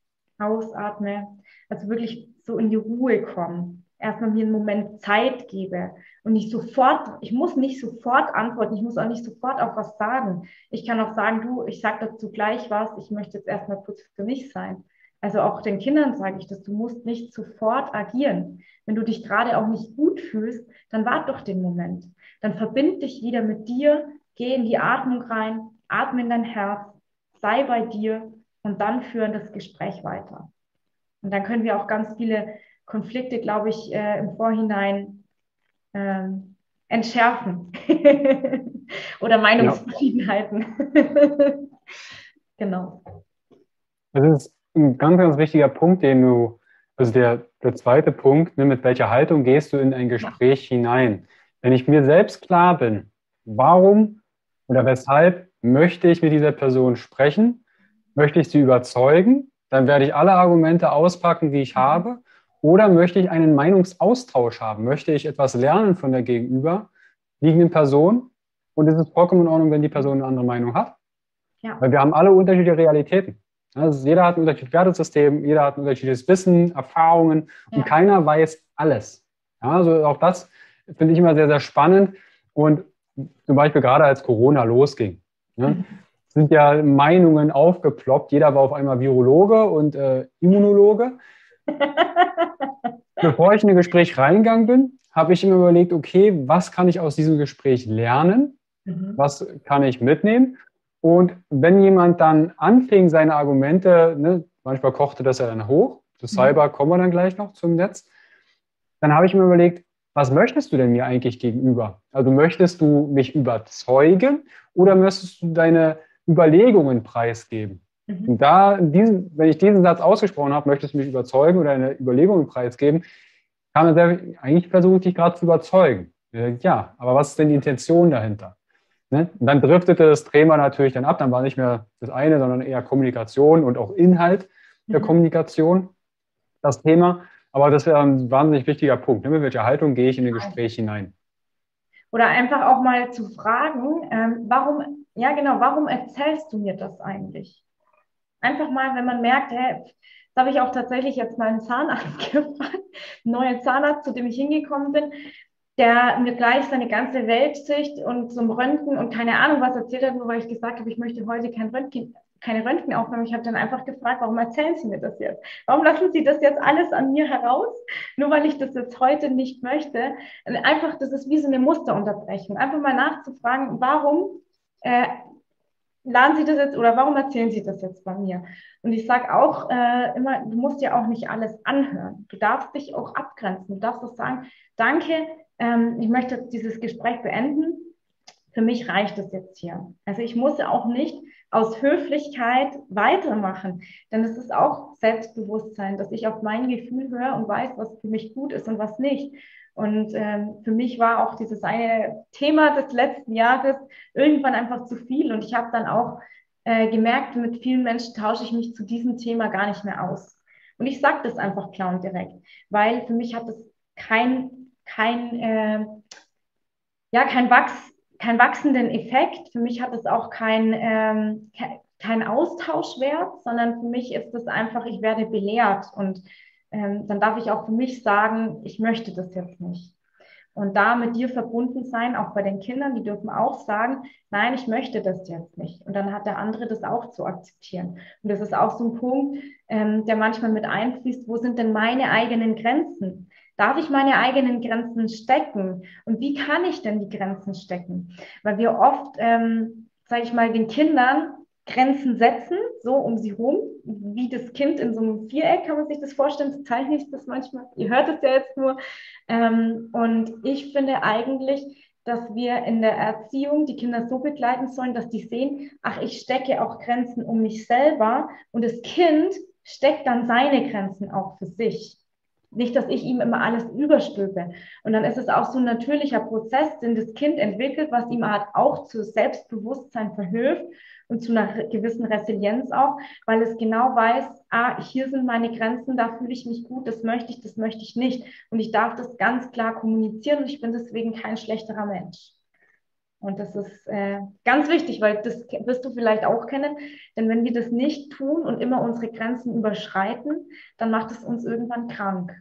ausatme, also wirklich so in die Ruhe komme. Erstmal mir einen Moment Zeit gebe und nicht sofort, ich muss nicht sofort antworten, ich muss auch nicht sofort auf was sagen. Ich kann auch sagen, du, ich sage dazu gleich was, ich möchte jetzt erstmal kurz für mich sein. Also auch den Kindern sage ich das, du musst nicht sofort agieren. Wenn du dich gerade auch nicht gut fühlst, dann wart doch den Moment. Dann verbind dich wieder mit dir, geh in die Atmung rein, atme in dein Herz, sei bei dir und dann führen das Gespräch weiter. Und dann können wir auch ganz viele Konflikte, glaube ich, äh, im Vorhinein ähm, entschärfen. Oder Meinungsverschiedenheiten. Genau. Das ist ein ganz, ganz wichtiger Punkt, den du, also der, der zweite Punkt, ne, mit welcher Haltung gehst du in ein Gespräch ja. hinein? Wenn ich mir selbst klar bin, warum oder weshalb möchte ich mit dieser Person sprechen, möchte ich sie überzeugen, dann werde ich alle Argumente auspacken, die ich habe, oder möchte ich einen Meinungsaustausch haben, möchte ich etwas lernen von der gegenüberliegenden Person, und es ist vollkommen in Ordnung, wenn die Person eine andere Meinung hat, ja. Weil wir haben alle unterschiedliche Realitäten. Also jeder hat ein unterschiedliches Wertesystem, jeder hat ein unterschiedliches Wissen, Erfahrungen, und ja. keiner weiß alles. Ja, also auch das finde ich immer sehr, sehr spannend. Und zum Beispiel gerade als Corona losging, ne, mhm. sind ja Meinungen aufgeploppt. Jeder war auf einmal Virologe und äh, Immunologe. Bevor ich in ein Gespräch reingegangen bin, habe ich immer überlegt, okay, was kann ich aus diesem Gespräch lernen? Mhm. Was kann ich mitnehmen? Und wenn jemand dann anfing, seine Argumente, ne, manchmal kochte das ja dann hoch, zu Cyber kommen wir dann gleich noch zum Netz, dann habe ich mir überlegt, was möchtest du denn mir eigentlich gegenüber? Also möchtest du mich überzeugen oder möchtest du deine Überlegungen preisgeben? Mhm. Und da, diesen, wenn ich diesen Satz ausgesprochen habe, möchtest du mich überzeugen oder deine Überlegungen preisgeben, kam mir sehr, eigentlich versuche ich dich gerade zu überzeugen. Ja, aber was ist denn die Intention dahinter? Ne? Und dann driftete das Thema natürlich dann ab, dann war nicht mehr das eine, sondern eher Kommunikation und auch Inhalt der mhm. Kommunikation das Thema. Aber das wäre ein wahnsinnig wichtiger Punkt. Ne? Mit welcher Haltung gehe ich in ein Gespräch hinein? Oder einfach auch mal zu fragen, ähm, warum, ja genau, warum erzählst du mir das eigentlich? Einfach mal, wenn man merkt, hey, das habe ich auch tatsächlich jetzt mal einen Zahnarzt gefragt, einen neuen Zahnarzt, zu dem ich hingekommen bin, der mir gleich seine ganze Weltsicht und zum Röntgen und keine Ahnung was erzählt hat, nur weil ich gesagt habe, ich möchte heute kein Röntgen, keine Röntgenaufnahme. Ich habe dann einfach gefragt, warum erzählen Sie mir das jetzt? Warum lassen Sie das jetzt alles an mir heraus? Nur weil ich das jetzt heute nicht möchte. Einfach, das ist wie so eine Musterunterbrechung. Einfach mal nachzufragen, warum äh, laden Sie das jetzt oder warum erzählen Sie das jetzt bei mir? Und ich sage auch äh, immer, du musst ja auch nicht alles anhören. Du darfst dich auch abgrenzen. Du darfst auch sagen, danke, ich möchte dieses Gespräch beenden. Für mich reicht es jetzt hier. Also ich muss ja auch nicht aus Höflichkeit weitermachen, denn es ist auch Selbstbewusstsein, dass ich auf mein Gefühl höre und weiß, was für mich gut ist und was nicht. Und ähm, für mich war auch dieses eine Thema des letzten Jahres irgendwann einfach zu viel. Und ich habe dann auch äh, gemerkt, mit vielen Menschen tausche ich mich zu diesem Thema gar nicht mehr aus. Und ich sage das einfach klar und direkt, weil für mich hat es kein kein, äh, ja, kein, Wachs, kein wachsenden Effekt. Für mich hat es auch kein, ähm, kein Austauschwert, sondern für mich ist es einfach, ich werde belehrt und ähm, dann darf ich auch für mich sagen, ich möchte das jetzt nicht. Und da mit dir verbunden sein, auch bei den Kindern, die dürfen auch sagen, nein, ich möchte das jetzt nicht. Und dann hat der andere das auch zu akzeptieren. Und das ist auch so ein Punkt, ähm, der manchmal mit einfließt, wo sind denn meine eigenen Grenzen? Darf ich meine eigenen Grenzen stecken? Und wie kann ich denn die Grenzen stecken? Weil wir oft, ähm, sage ich mal, den Kindern Grenzen setzen, so um sie rum, wie das Kind in so einem Viereck, kann man sich das vorstellen, so zeichne ich das manchmal. Ihr hört es ja jetzt nur. Ähm, und ich finde eigentlich, dass wir in der Erziehung die Kinder so begleiten sollen, dass die sehen, ach, ich stecke auch Grenzen um mich selber und das Kind steckt dann seine Grenzen auch für sich. Nicht, dass ich ihm immer alles überstülpe. Und dann ist es auch so ein natürlicher Prozess, den das Kind entwickelt, was ihm halt auch zu Selbstbewusstsein verhilft und zu einer gewissen Resilienz auch, weil es genau weiß, ah, hier sind meine Grenzen, da fühle ich mich gut, das möchte ich, das möchte ich nicht. Und ich darf das ganz klar kommunizieren und ich bin deswegen kein schlechterer Mensch. Und das ist äh, ganz wichtig, weil das wirst du vielleicht auch kennen, denn wenn wir das nicht tun und immer unsere Grenzen überschreiten, dann macht es uns irgendwann krank,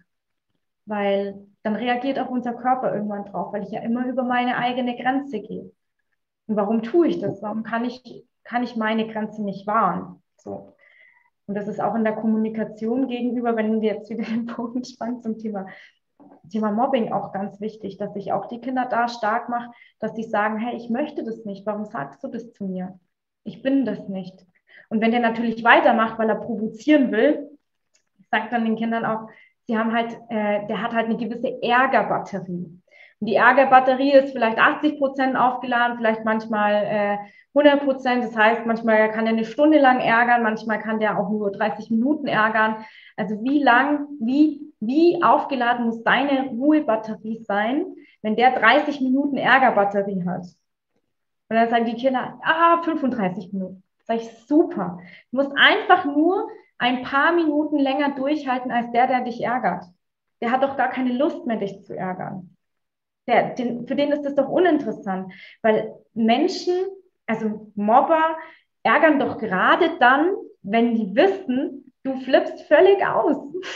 weil dann reagiert auch unser Körper irgendwann drauf, weil ich ja immer über meine eigene Grenze gehe. Und warum tue ich das? Warum kann ich, kann ich meine Grenze nicht wahren? So. Und das ist auch in der Kommunikation gegenüber, wenn wir jetzt wieder den Bogen spannen zum Thema, Thema Mobbing, auch ganz wichtig, dass ich auch die Kinder da stark mache, dass die sagen, hey, ich möchte das nicht, warum sagst du das zu mir? Ich bin das nicht. Und wenn der natürlich weitermacht, weil er provozieren will, sagt dann den Kindern auch, sie haben halt, äh, der hat halt eine gewisse Ärgerbatterie. Und die Ärgerbatterie ist vielleicht achtzig Prozent aufgeladen, vielleicht manchmal äh, hundert Prozent. Das heißt, manchmal kann er eine Stunde lang ärgern, manchmal kann der auch nur dreißig Minuten ärgern. Also wie lang, wie, wie aufgeladen muss deine Ruhebatterie sein, wenn der dreißig Minuten Ärgerbatterie hat? Und dann sagen die Kinder, ah, fünfunddreißig Minuten. Sag ich, super. Du musst einfach nur ein paar Minuten länger durchhalten als der, der dich ärgert. Der hat doch gar keine Lust mehr, dich zu ärgern. Der, den, für den ist das doch uninteressant, weil Menschen, also Mobber, ärgern doch gerade dann, wenn die wissen, du flippst völlig aus.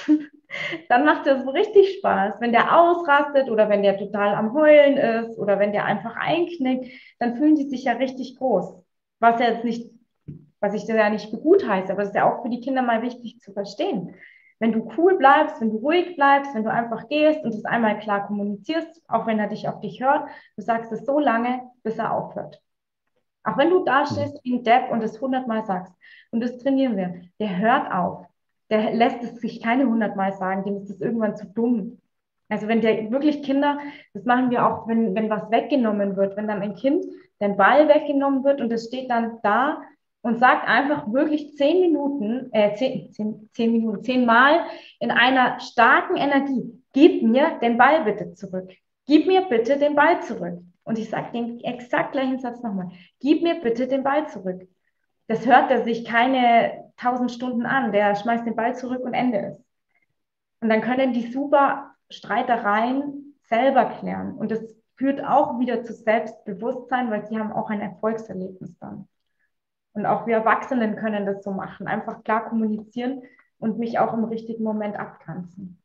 Dann macht das so richtig Spaß. Wenn der ausrastet oder wenn der total am Heulen ist oder wenn der einfach einknickt, dann fühlen die sich ja richtig groß. Was ja jetzt nicht, was ich da ja nicht für gut heiße, aber das ist ja auch für die Kinder mal wichtig zu verstehen. Wenn du cool bleibst, wenn du ruhig bleibst, wenn du einfach gehst und es einmal klar kommunizierst, auch wenn er dich auf dich hört, du sagst es so lange, bis er aufhört. Auch wenn du da stehst wie ein Depp und es hundertmal sagst, und das trainieren wir, der hört auf. Der lässt es sich keine hundertmal sagen, dem ist das irgendwann zu dumm. Also wenn der wirklich Kinder, das machen wir auch, wenn, wenn was weggenommen wird, wenn dann ein Kind den Ball weggenommen wird und es steht dann da und sagt einfach wirklich zehn Minuten, äh, zehn, zehn, zehn Minuten, zehnmal in einer starken Energie, gib mir den Ball bitte zurück. Gib mir bitte den Ball zurück. Und ich sage den exakt gleichen Satz nochmal. Gib mir bitte den Ball zurück. Das hört er sich keine tausend Stunden an. Der schmeißt den Ball zurück und Ende ist. Und dann können die super Streitereien selber klären. Und das führt auch wieder zu Selbstbewusstsein, weil sie haben auch ein Erfolgserlebnis dann. Und auch wir Erwachsenen können das so machen. Einfach klar kommunizieren und mich auch im richtigen Moment abgrenzen.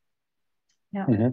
Ja. Mhm.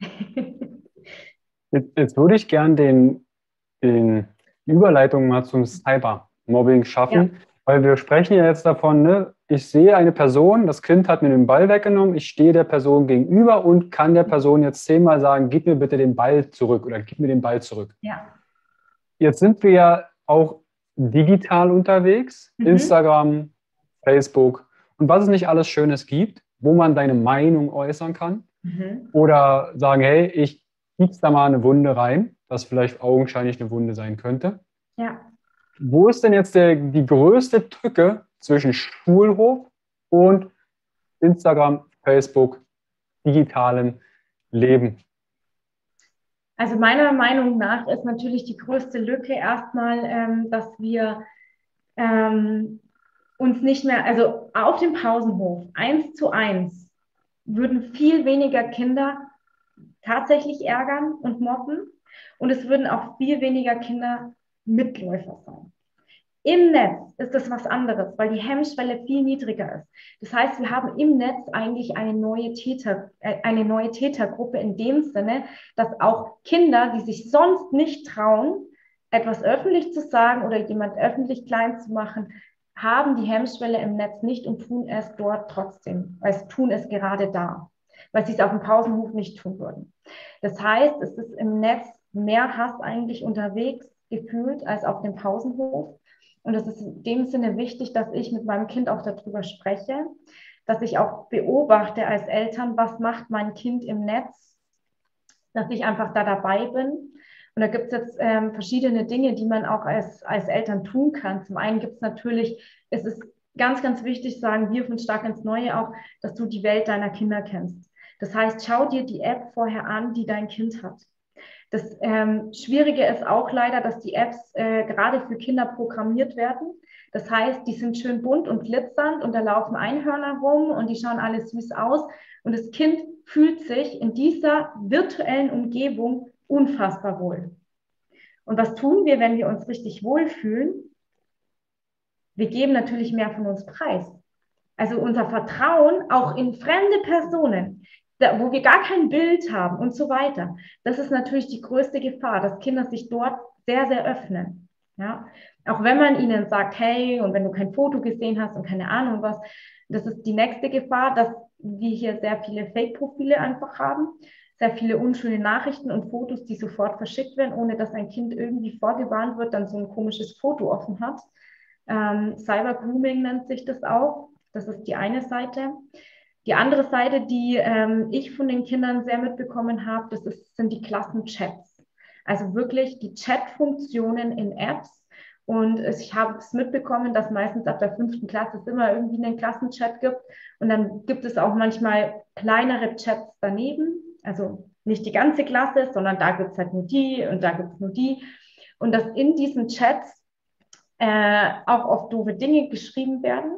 Jetzt, jetzt würde ich gern den, den die Überleitung mal zum Cybermobbing schaffen, ja. Weil wir sprechen ja jetzt davon, ne, ich sehe eine Person, das Kind hat mir den Ball weggenommen, ich stehe der Person gegenüber und kann der Person jetzt zehnmal sagen, gib mir bitte den Ball zurück oder gib mir den Ball zurück. Ja. Jetzt sind wir ja auch digital unterwegs, mhm. Instagram, Facebook und was es nicht alles Schönes gibt, wo man seine Meinung äußern kann mhm. oder sagen, hey, ich krieg's da mal eine Wunde rein, was vielleicht augenscheinlich eine Wunde sein könnte. Ja. Wo ist denn jetzt der, die größte Tücke zwischen Schulhof und Instagram, Facebook, digitalen Leben? Also meiner Meinung nach ist natürlich die größte Lücke erstmal, ähm, dass wir ähm, uns nicht mehr, also auf dem Pausenhof, eins zu eins, würden viel weniger Kinder tatsächlich ärgern und mobben und es würden auch viel weniger Kinder Mitläufer sein. Im Netz ist das was anderes, weil die Hemmschwelle viel niedriger ist. Das heißt, wir haben im Netz eigentlich eine neue Täter, äh, eine neue Tätergruppe in dem Sinne, dass auch Kinder, die sich sonst nicht trauen, etwas öffentlich zu sagen oder jemand öffentlich klein zu machen, haben die Hemmschwelle im Netz nicht und tun es dort trotzdem, weil sie tun es gerade da, weil sie es auf dem Pausenhof nicht tun würden. Das heißt, es ist im Netz mehr Hass eigentlich unterwegs gefühlt als auf dem Pausenhof. Und es ist in dem Sinne wichtig, dass ich mit meinem Kind auch darüber spreche, dass ich auch beobachte als Eltern, was macht mein Kind im Netz, dass ich einfach da dabei bin. Und da gibt es jetzt ähm, verschiedene Dinge, die man auch als, als Eltern tun kann. Zum einen gibt es natürlich, es ist ganz, ganz wichtig, sagen wir von Stark ins Neue auch, dass du die Welt deiner Kinder kennst. Das heißt, schau dir die App vorher an, die dein Kind hat. Das ähm, Schwierige ist auch leider, dass die Apps äh, gerade für Kinder programmiert werden. Das heißt, die sind schön bunt und glitzernd und da laufen Einhörner rum und die schauen alle süß aus. Und das Kind fühlt sich in dieser virtuellen Umgebung unfassbar wohl. Und was tun wir, wenn wir uns richtig wohlfühlen? Wir geben natürlich mehr von uns preis. Also unser Vertrauen auch in fremde Personen, wo wir gar kein Bild haben und so weiter. Das ist natürlich die größte Gefahr, dass Kinder sich dort sehr, sehr öffnen. Ja? Auch wenn man ihnen sagt, hey, und wenn du kein Foto gesehen hast und keine Ahnung was, das ist die nächste Gefahr, dass wir hier sehr viele Fake-Profile einfach haben, sehr viele unschöne Nachrichten und Fotos, die sofort verschickt werden, ohne dass ein Kind irgendwie vorgewarnt wird, dann so ein komisches Foto offen hat. Ähm, Cyber-Grooming nennt sich das auch. Das ist die eine Seite. Die andere Seite, die ähm, ich von den Kindern sehr mitbekommen habe, das ist, sind die Klassenchats. Also wirklich die Chat-Funktionen in Apps. Und ich habe es mitbekommen, dass meistens ab der fünften Klasse es immer irgendwie einen Klassenchat gibt. Und dann gibt es auch manchmal kleinere Chats daneben. Also nicht die ganze Klasse, sondern da gibt es halt nur die und da gibt es nur die. Und dass in diesen Chats äh, auch oft doofe Dinge geschrieben werden.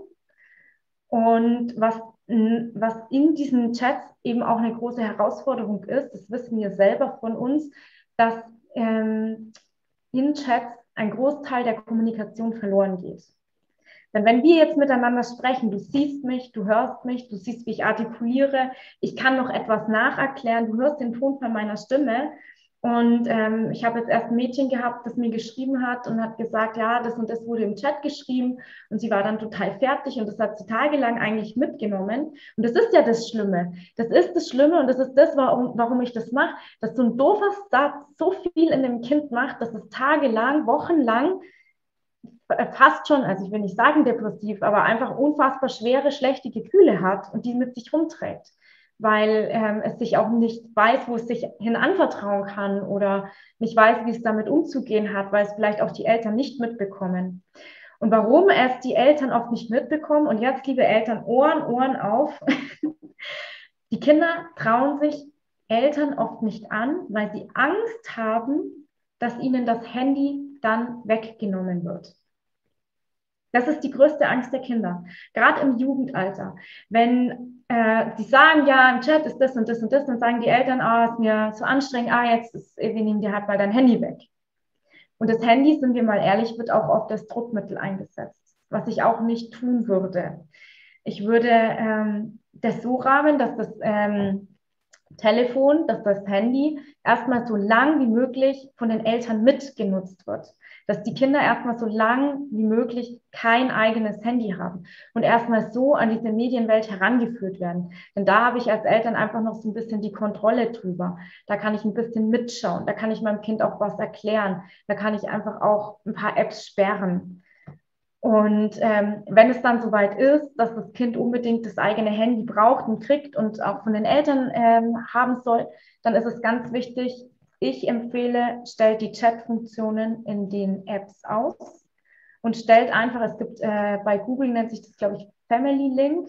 Und was, was in diesen Chats eben auch eine große Herausforderung ist, das wissen wir selber von uns, dass ähm, in Chats ein Großteil der Kommunikation verloren geht. Denn wenn wir jetzt miteinander sprechen, du siehst mich, du hörst mich, du siehst, wie ich artikuliere, ich kann noch etwas nacherklären, du hörst den Ton von meiner Stimme. Und ähm, ich habe jetzt erst ein Mädchen gehabt, das mir geschrieben hat und hat gesagt, ja, das und das wurde im Chat geschrieben. Und sie war dann total fertig und das hat sie tagelang eigentlich mitgenommen. Und das ist ja das Schlimme. Das ist das Schlimme und das ist das, warum, warum ich das mache, dass so ein doofer Satz so viel in dem Kind macht, dass es tagelang, wochenlang fast schon, also ich will nicht sagen depressiv, aber einfach unfassbar schwere, schlechte Gefühle hat und die mit sich rumträgt, weil ähm, es sich auch nicht weiß, wo es sich hin anvertrauen kann oder nicht weiß, wie es damit umzugehen hat, weil es vielleicht auch die Eltern nicht mitbekommen. Und warum es die Eltern oft nicht mitbekommen, und jetzt, liebe Eltern, Ohren, Ohren auf, die Kinder trauen sich Eltern oft nicht an, weil sie Angst haben, dass ihnen das Handy dann weggenommen wird. Das ist die größte Angst der Kinder, gerade im Jugendalter. Wenn äh, die sagen, ja, im Chat ist das und das und das, dann sagen die Eltern, ah, ist mir so anstrengend, ah, jetzt ist, wir nehmen dir halt mal dein Handy weg. Und das Handy, sind wir mal ehrlich, wird auch oft als Druckmittel eingesetzt, was ich auch nicht tun würde. Ich würde ähm, das so rahmen, dass das ähm, Telefon, dass das Handy erstmal so lang wie möglich von den Eltern mitgenutzt wird. Dass die Kinder erstmal so lang wie möglich kein eigenes Handy haben und erstmal so an diese Medienwelt herangeführt werden. Denn da habe ich als Eltern einfach noch so ein bisschen die Kontrolle drüber. Da kann ich ein bisschen mitschauen, da kann ich meinem Kind auch was erklären, da kann ich einfach auch ein paar Apps sperren. Und ähm, wenn es dann soweit ist, dass das Kind unbedingt das eigene Handy braucht und kriegt und auch von den Eltern ähm, haben soll, dann ist es ganz wichtig, ich empfehle, stellt die Chat-Funktionen in den Apps aus und stellt einfach, es gibt äh, bei Google nennt sich das, glaube ich, Family Link,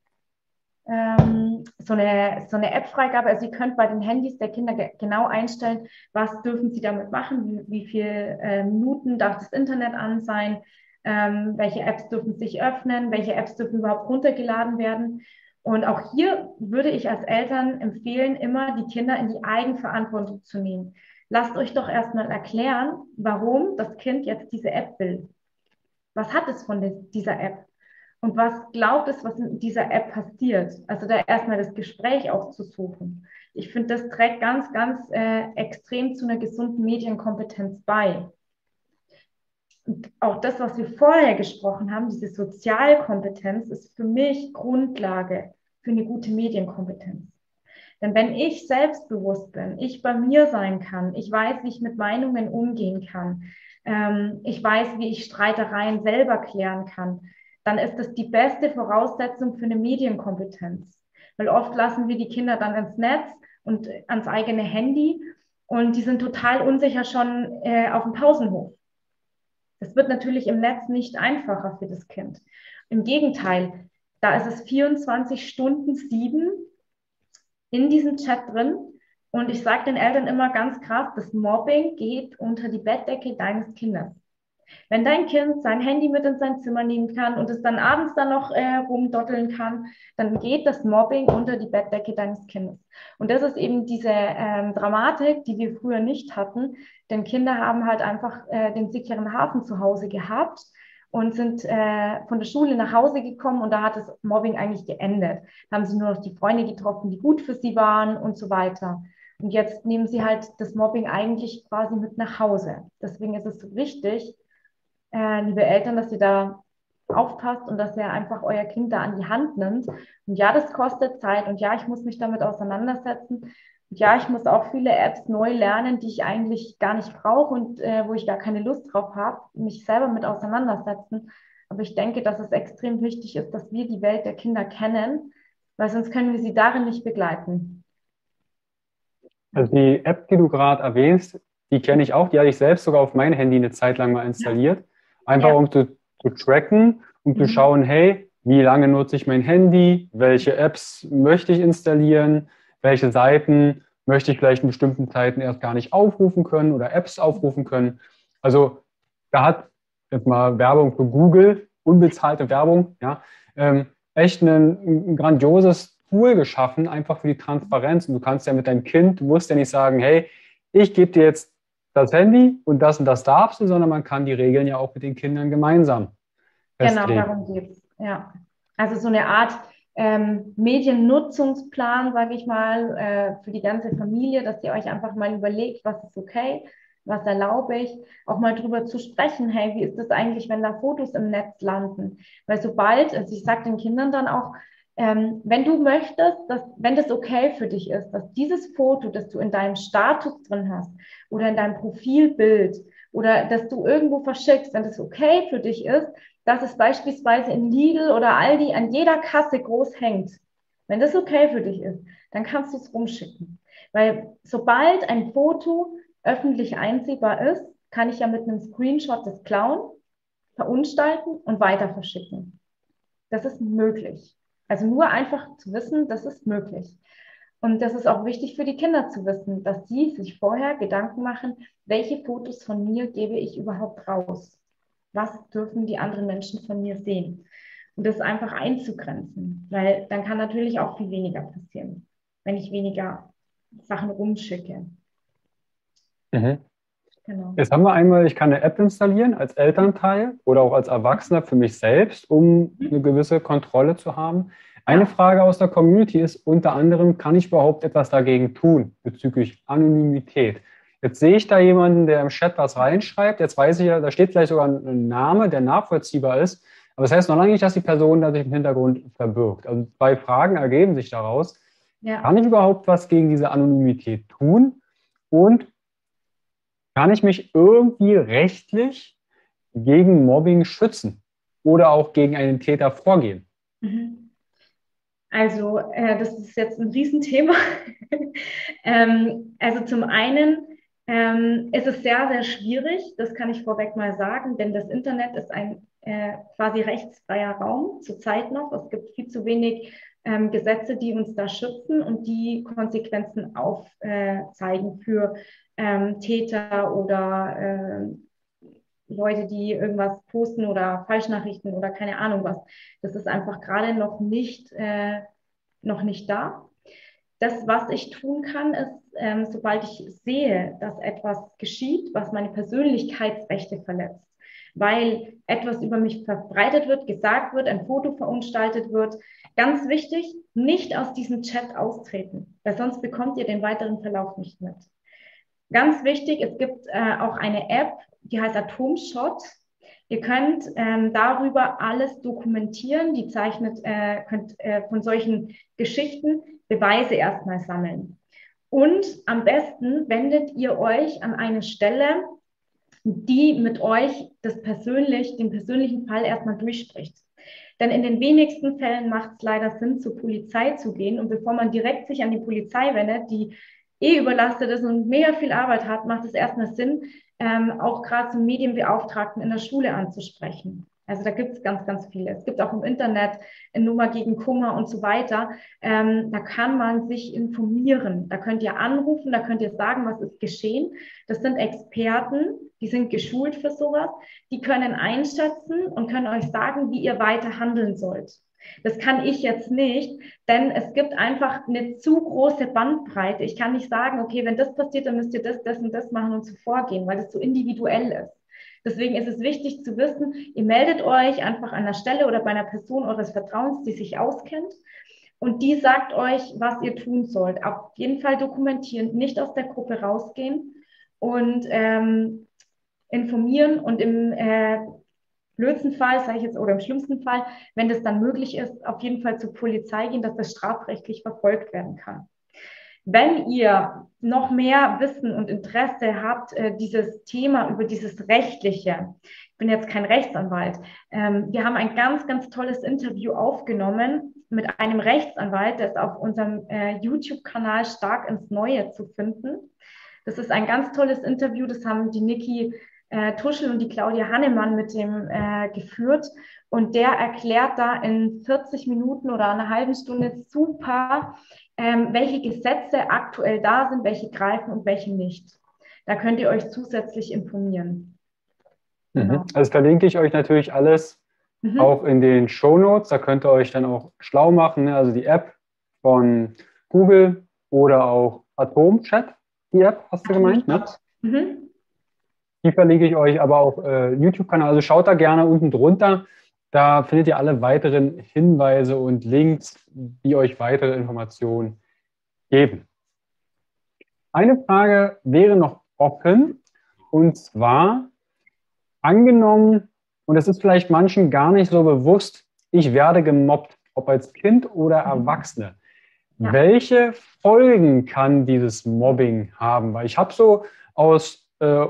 ähm, so eine, so eine App-Freigabe. Also ihr könnt bei den Handys der Kinder ge- genau einstellen, was dürfen sie damit machen, wie, wie viele äh, Minuten darf das Internet an sein, ähm, welche Apps dürfen sich öffnen, welche Apps dürfen überhaupt runtergeladen werden. Und auch hier würde ich als Eltern empfehlen, immer die Kinder in die Eigenverantwortung zu nehmen. Lasst euch doch erstmal erklären, warum das Kind jetzt diese App will. Was hat es von dieser App? Und was glaubt es, was in dieser App passiert? Also da erstmal das Gespräch auch zu suchen. Ich finde, das trägt ganz, ganz äh, extrem zu einer gesunden Medienkompetenz bei. Und auch das, was wir vorher gesprochen haben, diese Sozialkompetenz, ist für mich Grundlage für eine gute Medienkompetenz. Denn wenn ich selbstbewusst bin, ich bei mir sein kann, ich weiß, wie ich mit Meinungen umgehen kann, ähm, ich weiß, wie ich Streitereien selber klären kann, dann ist das die beste Voraussetzung für eine Medienkompetenz. Weil oft lassen wir die Kinder dann ins Netz und ans eigene Handy und die sind total unsicher schon äh, auf dem Pausenhof. Das wird natürlich im Netz nicht einfacher für das Kind. Im Gegenteil, da ist es vierundzwanzig Stunden sieben in diesem Chat drin. Und ich sage den Eltern immer ganz krass, das Mobbing geht unter die Bettdecke deines Kindes. Wenn dein Kind sein Handy mit in sein Zimmer nehmen kann und es dann abends dann noch äh, rumdotteln kann, dann geht das Mobbing unter die Bettdecke deines Kindes. Und das ist eben diese ähm, Dramatik, die wir früher nicht hatten, denn Kinder haben halt einfach äh, den sicheren Hafen zu Hause gehabt und sind äh, von der Schule nach Hause gekommen und da hat das Mobbing eigentlich geendet. Da haben sie nur noch die Freunde getroffen, die gut für sie waren und so weiter. Und jetzt nehmen sie halt das Mobbing eigentlich quasi mit nach Hause. Deswegen ist es so wichtig, äh, liebe Eltern, dass ihr da aufpasst und dass ihr einfach euer Kind da an die Hand nimmt. Und ja, das kostet Zeit und ja, ich muss mich damit auseinandersetzen. Und ja, ich muss auch viele Apps neu lernen, die ich eigentlich gar nicht brauche und äh, wo ich gar keine Lust drauf habe, mich selber mit auseinandersetzen. Aber ich denke, dass es extrem wichtig ist, dass wir die Welt der Kinder kennen, weil sonst können wir sie darin nicht begleiten. Also die App, die du gerade erwähnst, die kenne ich auch. Die hatte ich selbst sogar auf mein Handy eine Zeit lang mal installiert. Einfach Ja. um zu, zu tracken, um Mhm. zu schauen, hey, wie lange nutze ich mein Handy? Welche Apps möchte ich installieren? Welche Seiten möchte ich vielleicht in bestimmten Zeiten erst gar nicht aufrufen können oder Apps aufrufen können? Also da hat jetzt mal Werbung für Google, unbezahlte Werbung, ja, ähm, echt ein, ein grandioses Tool geschaffen, einfach für die Transparenz. Und du kannst ja mit deinem Kind, du musst ja nicht sagen, hey, ich gebe dir jetzt das Handy und das und das darfst du, sondern man kann die Regeln ja auch mit den Kindern gemeinsam Genau, festlegen. darum geht es. Ja. Also so eine Art ähm, Mediennutzungsplan, sage ich mal, äh, für die ganze Familie, dass ihr euch einfach mal überlegt, was ist okay, was erlaube ich, auch mal drüber zu sprechen, hey, wie ist das eigentlich, wenn da Fotos im Netz landen? Weil sobald, also ich sage den Kindern dann auch, ähm, wenn du möchtest, dass, wenn das okay für dich ist, dass dieses Foto, das du in deinem Status drin hast oder in deinem Profilbild oder dass du irgendwo verschickst, wenn das okay für dich ist, dass es beispielsweise in Lidl oder Aldi an jeder Kasse groß hängt. Wenn das okay für dich ist, dann kannst du es rumschicken. Weil sobald ein Foto öffentlich einsehbar ist, kann ich ja mit einem Screenshot das klauen, verunstalten und weiter verschicken. Das ist möglich. Also nur einfach zu wissen, das ist möglich. Und das ist auch wichtig für die Kinder zu wissen, dass sie sich vorher Gedanken machen, welche Fotos von mir gebe ich überhaupt raus? Was dürfen die anderen Menschen von mir sehen? Und das einfach einzugrenzen, weil dann kann natürlich auch viel weniger passieren, wenn ich weniger Sachen rumschicke. Mhm. Genau. Jetzt haben wir einmal, ich kann eine App installieren als Elternteil oder auch als Erwachsener für mich selbst, um eine gewisse Kontrolle zu haben. Eine Ja. Frage aus der Community ist unter anderem, kann ich überhaupt etwas dagegen tun bezüglich Anonymität? Jetzt sehe ich da jemanden, der im Chat was reinschreibt. Jetzt weiß ich ja, da steht vielleicht sogar ein Name, der nachvollziehbar ist. Aber das heißt noch lange nicht, dass die Person da sich im Hintergrund verbirgt. Also zwei Fragen ergeben sich daraus. Ja. Kann ich überhaupt was gegen diese Anonymität tun? Und kann ich mich irgendwie rechtlich gegen Mobbing schützen oder auch gegen einen Täter vorgehen? Mhm. Also äh, das ist jetzt ein Riesenthema. ähm, also zum einen ähm, ist es sehr, sehr schwierig, das kann ich vorweg mal sagen, denn das Internet ist ein äh, quasi rechtsfreier Raum, zurzeit noch. Es gibt viel zu wenig ähm, Gesetze, die uns da schützen und die Konsequenzen aufzeigen für ähm, Täter oder äh, Leute, die irgendwas posten oder Falschnachrichten oder keine Ahnung was. Das ist einfach gerade noch nicht, äh, noch nicht da. Das, was ich tun kann, ist, ähm, sobald ich sehe, dass etwas geschieht, was meine Persönlichkeitsrechte verletzt, weil etwas über mich verbreitet wird, gesagt wird, ein Foto verunstaltet wird, ganz wichtig, nicht aus diesem Chat austreten, weil sonst bekommt ihr den weiteren Verlauf nicht mit. Ganz wichtig, es gibt äh, auch eine App, die heißt Atomshot. Ihr könnt ähm, darüber alles dokumentieren. Die zeichnet, äh, könnt äh, von solchen Geschichten Beweise erstmal sammeln. Und am besten wendet ihr euch an eine Stelle, die mit euch das persönlich, den persönlichen Fall erstmal durchspricht. Denn in den wenigsten Fällen macht es leider Sinn, zur Polizei zu gehen. Und bevor man direkt sich an die Polizei wendet, die eh überlastet ist und mega viel Arbeit hat, macht es erstmal Sinn, ähm, auch gerade zum Medienbeauftragten in der Schule anzusprechen. Also da gibt es ganz, ganz viele. Es gibt auch im Internet eine Nummer gegen Kummer und so weiter. Ähm, da kann man sich informieren. Da könnt ihr anrufen, da könnt ihr sagen, was ist geschehen. Das sind Experten, die sind geschult für sowas. Die können einschätzen und können euch sagen, wie ihr weiter handeln sollt. Das kann ich jetzt nicht, denn es gibt einfach eine zu große Bandbreite. Ich kann nicht sagen, okay, wenn das passiert, dann müsst ihr das, das und das machen und so vorgehen, weil das so individuell ist. Deswegen ist es wichtig zu wissen, ihr meldet euch einfach an der Stelle oder bei einer Person eures Vertrauens, die sich auskennt. Und die sagt euch, was ihr tun sollt. Auf jeden Fall dokumentieren, nicht aus der Gruppe rausgehen. Und ähm, informieren und im äh, blödsten Fall, sage ich jetzt, oder im schlimmsten Fall, wenn das dann möglich ist, auf jeden Fall zur Polizei gehen, dass das strafrechtlich verfolgt werden kann. Wenn ihr noch mehr Wissen und Interesse habt, äh, dieses Thema über dieses Rechtliche, ich bin jetzt kein Rechtsanwalt, ähm, wir haben ein ganz, ganz tolles Interview aufgenommen mit einem Rechtsanwalt, der ist auf unserem äh, YouTube-Kanal Stark ins Neue zu finden. Das ist ein ganz tolles Interview, das haben die Niki äh, Tuschel und die Claudia Hannemann mit dem äh, geführt. Und der erklärt da in vierzig Minuten oder einer halben Stunde super, ähm, welche Gesetze aktuell da sind, welche greifen und welche nicht. Da könnt ihr euch zusätzlich informieren. Genau. Also verlinke ich euch natürlich alles mhm. auch in den Shownotes. Da könnt ihr euch dann auch schlau machen. Ne? Also die App von Google oder auch Atom-Chat. Die App hast du gemeint, ne? Mhm. Die verlinke ich euch, aber auch äh, YouTube-Kanal. Also schaut da gerne unten drunter. Da findet ihr alle weiteren Hinweise und Links, die euch weitere Informationen geben. Eine Frage wäre noch offen, und zwar angenommen, und das ist vielleicht manchen gar nicht so bewusst, ich werde gemobbt, ob als Kind oder Erwachsene. Ja. Welche Folgen kann dieses Mobbing haben? Weil ich habe so aus, äh,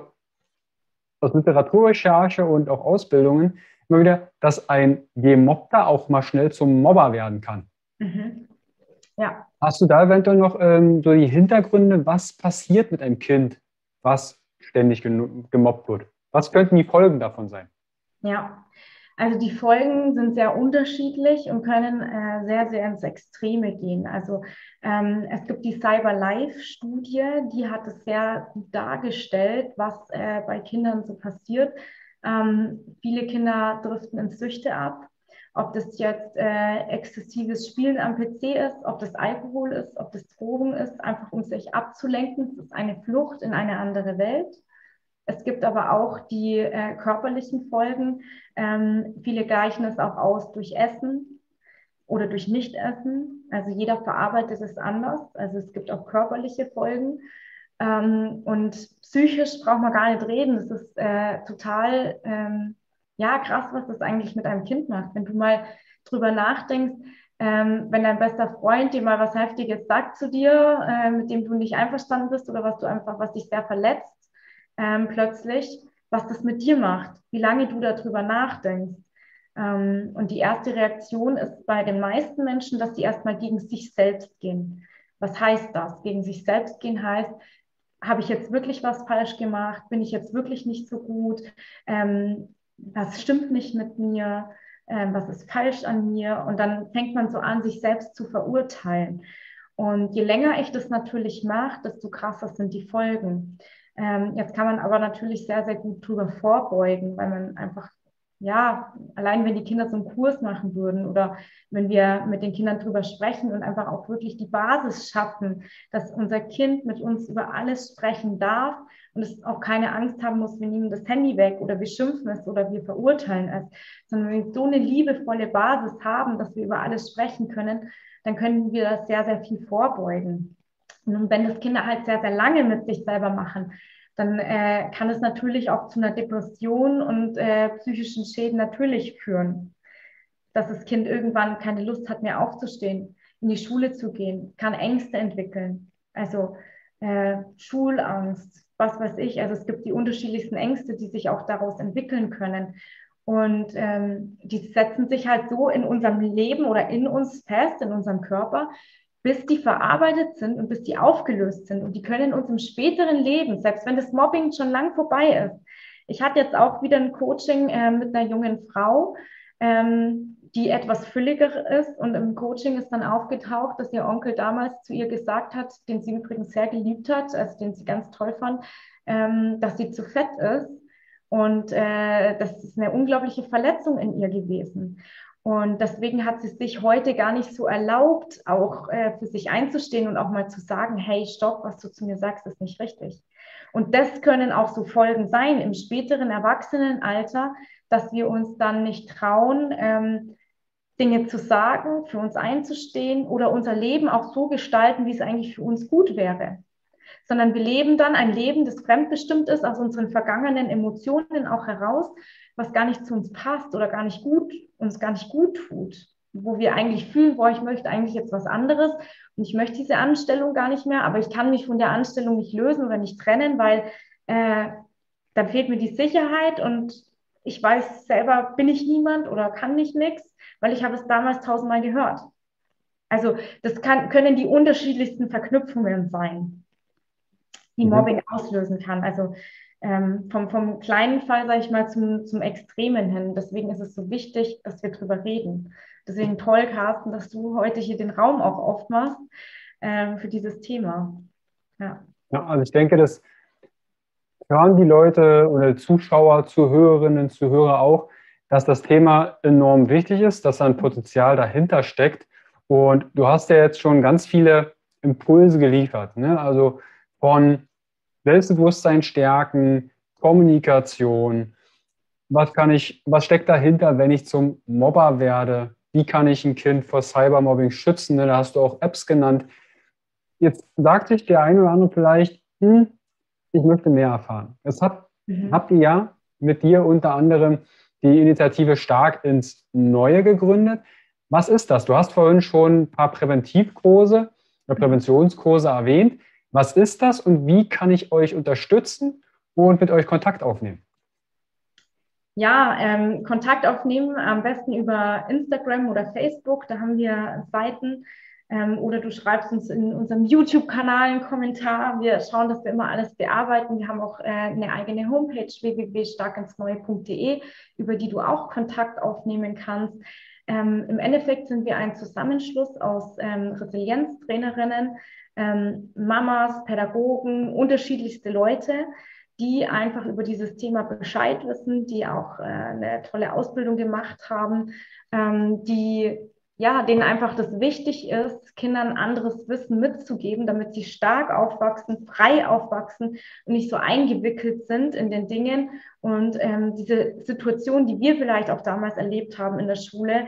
aus Literaturrecherche und auch Ausbildungen immer wieder, dass ein Gemobbter auch mal schnell zum Mobber werden kann. Mhm. Ja. Hast du da eventuell noch ähm, so die Hintergründe, was passiert mit einem Kind, was ständig gemobbt wird? Was könnten die Folgen davon sein? Ja, also die Folgen sind sehr unterschiedlich und können äh, sehr, sehr ins Extreme gehen. Also ähm, es gibt die Cyber-Life-Studie, die hat es sehr gut dargestellt, was äh, bei Kindern so passiert. Ähm, viele Kinder driften in Süchte ab. Ob das jetzt äh, exzessives Spielen am P C ist, ob das Alkohol ist, ob das Drogen ist, einfach um sich abzulenken. Es ist eine Flucht in eine andere Welt. Es gibt aber auch die äh, körperlichen Folgen. Ähm, viele gleichen es auch aus durch Essen oder durch Nichtessen. Also jeder verarbeitet es anders. Also es gibt auch körperliche Folgen. Ähm, und psychisch braucht man gar nicht reden. Das ist äh, total ähm, ja, krass, was das eigentlich mit einem Kind macht. Wenn du mal drüber nachdenkst, ähm, wenn dein bester Freund dir mal was Heftiges sagt zu dir, äh, mit dem du nicht einverstanden bist oder was du einfach, was dich sehr verletzt, ähm, plötzlich, was das mit dir macht, wie lange du darüber nachdenkst. Ähm, und die erste Reaktion ist bei den meisten Menschen, dass sie erstmal gegen sich selbst gehen. Was heißt das? Gegen sich selbst gehen heißt, habe ich jetzt wirklich was falsch gemacht? Bin ich jetzt wirklich nicht so gut? Ähm, was stimmt nicht mit mir? Ähm, was ist falsch an mir? Und dann fängt man so an, sich selbst zu verurteilen. Und je länger ich das natürlich mache, desto krasser sind die Folgen. Ähm, jetzt kann man aber natürlich sehr, sehr gut drüber vorbeugen, weil man einfach, ja, allein wenn die Kinder so einen Kurs machen würden oder wenn wir mit den Kindern drüber sprechen und einfach auch wirklich die Basis schaffen, dass unser Kind mit uns über alles sprechen darf und es auch keine Angst haben muss, wir nehmen das Handy weg oder wir schimpfen es oder wir verurteilen es, sondern wenn wir so eine liebevolle Basis haben, dass wir über alles sprechen können, dann können wir das sehr, sehr viel vorbeugen. Und wenn das Kinder halt sehr, sehr lange mit sich selber machen, dann äh, kann es natürlich auch zu einer Depression und äh, psychischen Schäden natürlich führen. Dass das Kind irgendwann keine Lust hat mehr aufzustehen, in die Schule zu gehen, kann Ängste entwickeln. Also äh, Schulangst, was weiß ich. Also es gibt die unterschiedlichsten Ängste, die sich auch daraus entwickeln können. Und ähm, die setzen sich halt so in unserem Leben oder in uns fest, in unserem Körper, bis die verarbeitet sind und bis die aufgelöst sind. Und die können uns im späteren Leben, selbst wenn das Mobbing schon lang vorbei ist. Ich hatte jetzt auch wieder ein Coaching äh, mit einer jungen Frau, ähm, die etwas fülliger ist. Und im Coaching ist dann aufgetaucht, dass ihr Onkel damals zu ihr gesagt hat, den sie übrigens sehr geliebt hat, also den sie ganz toll fand, ähm, dass sie zu fett ist. Und äh, das ist eine unglaubliche Verletzung in ihr gewesen. Und deswegen hat sie sich heute gar nicht so erlaubt, auch äh, für sich einzustehen und auch mal zu sagen, hey, stopp, was du zu mir sagst, ist nicht richtig. Und das können auch so Folgen sein im späteren Erwachsenenalter, dass wir uns dann nicht trauen, ähm, Dinge zu sagen, für uns einzustehen oder unser Leben auch so gestalten, wie es eigentlich für uns gut wäre. sondern wir leben dann ein Leben, das fremdbestimmt ist, aus unseren vergangenen Emotionen auch heraus, was gar nicht zu uns passt oder gar nicht gut, uns gar nicht gut tut, wo wir eigentlich fühlen, boah, ich möchte eigentlich jetzt was anderes und ich möchte diese Anstellung gar nicht mehr, aber ich kann mich von der Anstellung nicht lösen oder nicht trennen, weil äh, dann fehlt mir die Sicherheit und ich weiß selber, bin ich niemand oder kann nicht nichts, weil ich habe es damals tausendmal gehört. Also das kann, können die unterschiedlichsten Verknüpfungen sein, die Mhm. Mobbing auslösen kann. Also ähm, vom, vom kleinen Fall, sage ich mal, zum, zum Extremen hin. Deswegen ist es so wichtig, dass wir drüber reden. Deswegen toll, Carsten, dass du heute hier den Raum auch aufmachst ähm, für dieses Thema. Ja. Ja, also ich denke, das hören die Leute oder Zuschauer, Zuhörerinnen, Zuhörer auch, dass das Thema enorm wichtig ist, dass da ein Potenzial dahinter steckt. Und du hast ja jetzt schon ganz viele Impulse geliefert, ne? Also von Selbstbewusstsein stärken, Kommunikation, was kann ich, was steckt dahinter, wenn ich zum Mobber werde? Wie kann ich ein Kind vor Cybermobbing schützen? Ne? Da hast du auch Apps genannt. Jetzt sagt sich der eine oder andere vielleicht, hm, ich möchte mehr erfahren. Das habt, Mhm. habt ihr ja mit dir unter anderem die Initiative Stark ins Neue gegründet. Was ist das? Du hast vorhin schon ein paar Präventivkurse oder Präventionskurse erwähnt. Was ist das und wie kann ich euch unterstützen und mit euch Kontakt aufnehmen? Ja, ähm, Kontakt aufnehmen, am besten über Instagram oder Facebook. Da haben wir Seiten. Ähm, oder du schreibst uns in unserem YouTube-Kanal einen Kommentar. Wir schauen, dass wir immer alles bearbeiten. Wir haben auch äh, eine eigene Homepage w w w punkt stark ins neue punkt d e, über die du auch Kontakt aufnehmen kannst. Ähm, Im Endeffekt sind wir ein Zusammenschluss aus ähm, Resilienztrainerinnen, ähm, Mamas, Pädagogen, unterschiedlichste Leute, die einfach über dieses Thema Bescheid wissen, die auch äh, eine tolle Ausbildung gemacht haben, ähm, die ja, denen einfach das wichtig ist, Kindern anderes Wissen mitzugeben, damit sie stark aufwachsen, frei aufwachsen und nicht so eingewickelt sind in den Dingen und ähm, diese Situation, die wir vielleicht auch damals erlebt haben in der Schule,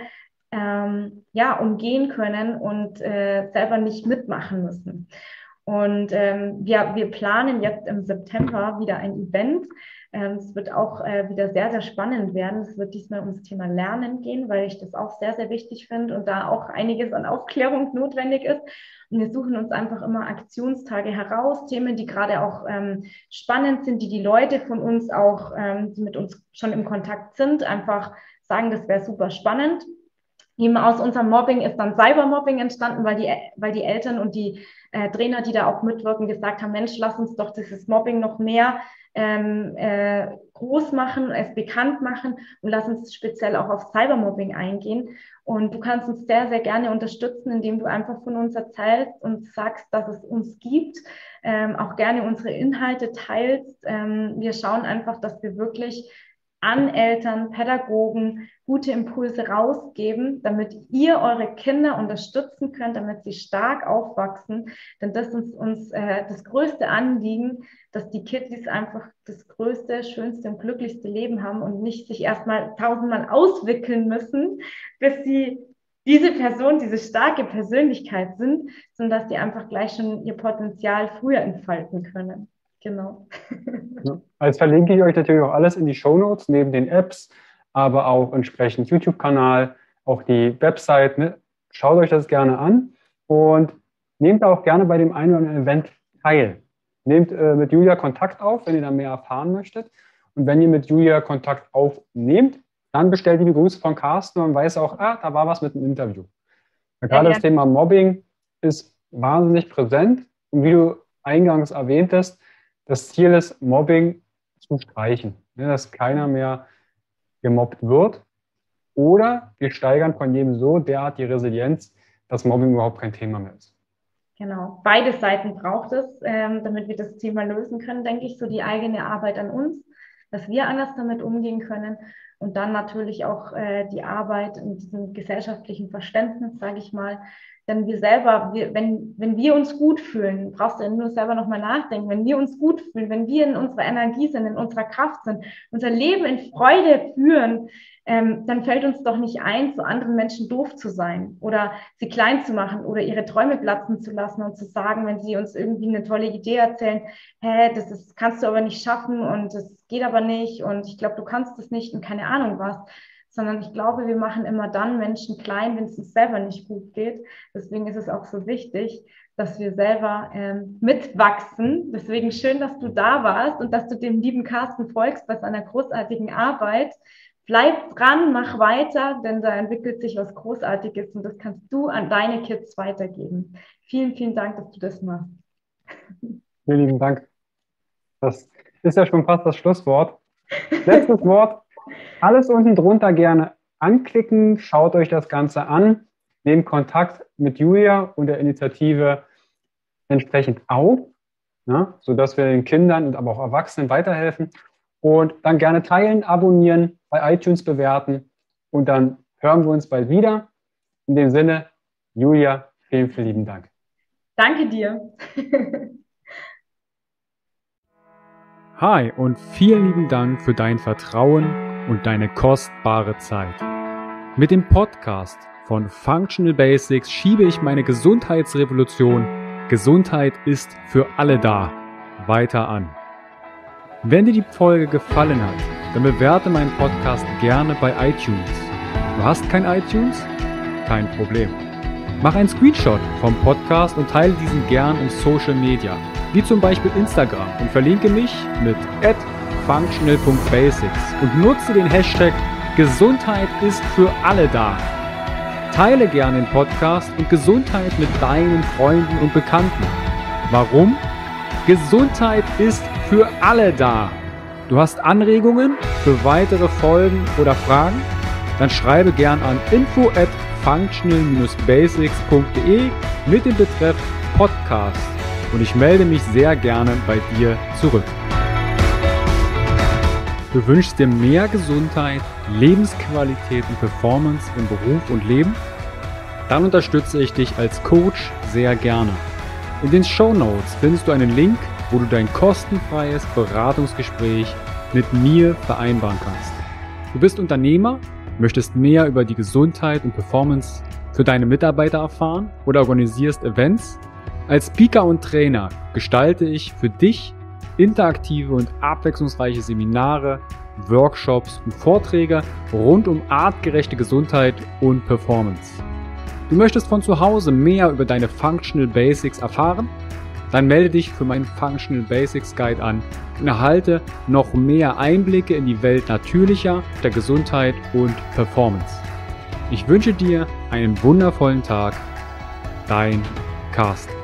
ähm, ja, umgehen können und äh, selber nicht mitmachen müssen. Und ähm, wir, wir planen jetzt im September wieder ein Event. Ähm, es wird auch äh, wieder sehr, sehr spannend werden. Es wird diesmal ums Thema Lernen gehen, weil ich das auch sehr, sehr wichtig finde und da auch einiges an Aufklärung notwendig ist. Und wir suchen uns einfach immer Aktionstage heraus, Themen, die gerade auch ähm, spannend sind, die die Leute von uns auch, ähm, die mit uns schon im Kontakt sind, einfach sagen, das wäre super spannend. Eben aus unserem Mobbing ist dann Cybermobbing entstanden, weil die, weil die Eltern und die äh, Trainer, die da auch mitwirken, gesagt haben, Mensch, lass uns doch dieses Mobbing noch mehr ähm, äh, groß machen, es bekannt machen und lass uns speziell auch auf Cybermobbing eingehen. Und du kannst uns sehr, sehr gerne unterstützen, indem du einfach von uns erzählst und sagst, dass es uns gibt, ähm, auch gerne unsere Inhalte teilst. Ähm, wir schauen einfach, dass wir wirklich an Eltern, Pädagogen gute Impulse rausgeben, damit ihr eure Kinder unterstützen könnt, damit sie stark aufwachsen. Denn das ist uns äh, das größte Anliegen, dass die Kiddies einfach das größte, schönste und glücklichste Leben haben und nicht sich erstmal tausendmal auswickeln müssen, bis sie diese Person, diese starke Persönlichkeit sind, sondern dass die einfach gleich schon ihr Potenzial früher entfalten können. Genau. Ja. Also verlinke ich euch natürlich auch alles in die Shownotes, neben den Apps, aber auch entsprechend YouTube-Kanal, auch die Website. Ne? Schaut euch das gerne an und nehmt auch gerne bei dem einen oder anderen Event teil. Nehmt äh, mit Julia Kontakt auf, wenn ihr da mehr erfahren möchtet. Und wenn ihr mit Julia Kontakt aufnehmt, dann bestellt die Grüße von Carsten und weiß auch, ah, da war was mit einem Interview. Ja, gerade ja. Das Thema Mobbing ist wahnsinnig präsent. Und wie du eingangs erwähntest, das Ziel ist, Mobbing zu streichen, ne, dass keiner mehr gemobbt wird. Oder wir steigern von jedem so derart die Resilienz, dass Mobbing überhaupt kein Thema mehr ist. Genau, beide Seiten braucht es, ähm, damit wir das Thema lösen können, denke ich, so die eigene Arbeit an uns, dass wir anders damit umgehen können und dann natürlich auch äh, die Arbeit in diesem gesellschaftlichen Verständnis, sage ich mal, Denn wir selber, wir, wenn, wenn wir uns gut fühlen, brauchst du nur selber nochmal nachdenken, wenn wir uns gut fühlen, wenn wir in unserer Energie sind, in unserer Kraft sind, unser Leben in Freude führen, ähm, dann fällt uns doch nicht ein, zu anderen Menschen doof zu sein oder sie klein zu machen oder ihre Träume platzen zu lassen und zu sagen, wenn sie uns irgendwie eine tolle Idee erzählen, hä, das ist, kannst du aber nicht schaffen und das geht aber nicht und ich glaube, du kannst das nicht und keine Ahnung was. Sondern ich glaube, wir machen immer dann Menschen klein, wenn es uns selber nicht gut geht. Deswegen ist es auch so wichtig, dass wir selber ähm, mitwachsen. Deswegen schön, dass du da warst und dass du dem lieben Carsten folgst bei seiner großartigen Arbeit. Bleib dran, mach weiter, denn da entwickelt sich was Großartiges und das kannst du an deine Kids weitergeben. Vielen, vielen Dank, dass du das machst. Vielen lieben Dank. Das ist ja schon fast das Schlusswort. Letztes Wort. Alles unten drunter gerne anklicken, schaut euch das Ganze an, nehmt Kontakt mit Julia und der Initiative entsprechend auf, ja, sodass wir den Kindern und aber auch Erwachsenen weiterhelfen und dann gerne teilen, abonnieren, bei iTunes bewerten und dann hören wir uns bald wieder. In dem Sinne, Julia, vielen, vielen lieben Dank. Danke dir. Hi und vielen lieben Dank für dein Vertrauen und deine kostbare Zeit. Mit dem Podcast von Functional Basics schiebe ich meine Gesundheitsrevolution Gesundheit ist für alle da weiter an. Wenn dir die Folge gefallen hat, dann bewerte meinen Podcast gerne bei iTunes. Du hast kein iTunes? Kein Problem. Mach einen Screenshot vom Podcast und teile diesen gern in Social Media, wie zum Beispiel Instagram, und verlinke mich mit at functional punkt basics und nutze den Hashtag Gesundheit ist für alle da. Teile gerne den Podcast und Gesundheit mit deinen Freunden und Bekannten. Warum? Gesundheit ist für alle da. Du hast Anregungen für weitere Folgen oder Fragen? Dann schreibe gern an info at functional dash basics punkt de mit dem Betreff Podcast und ich melde mich sehr gerne bei dir zurück. Du wünschst dir mehr Gesundheit, Lebensqualität und Performance im Beruf und Leben? Dann unterstütze ich dich als Coach sehr gerne. In den Shownotes findest du einen Link, wo du dein kostenfreies Beratungsgespräch mit mir vereinbaren kannst. Du bist Unternehmer, möchtest mehr über die Gesundheit und Performance für deine Mitarbeiter erfahren oder organisierst Events? Als Speaker und Trainer gestalte ich für dich interaktive und abwechslungsreiche Seminare, Workshops und Vorträge rund um artgerechte Gesundheit und Performance. Du möchtest von zu Hause mehr über deine Functional Basics erfahren? Dann melde dich für meinen Functional Basics Guide an und erhalte noch mehr Einblicke in die Welt natürlicher, der Gesundheit und Performance. Ich wünsche dir einen wundervollen Tag. Dein Carsten.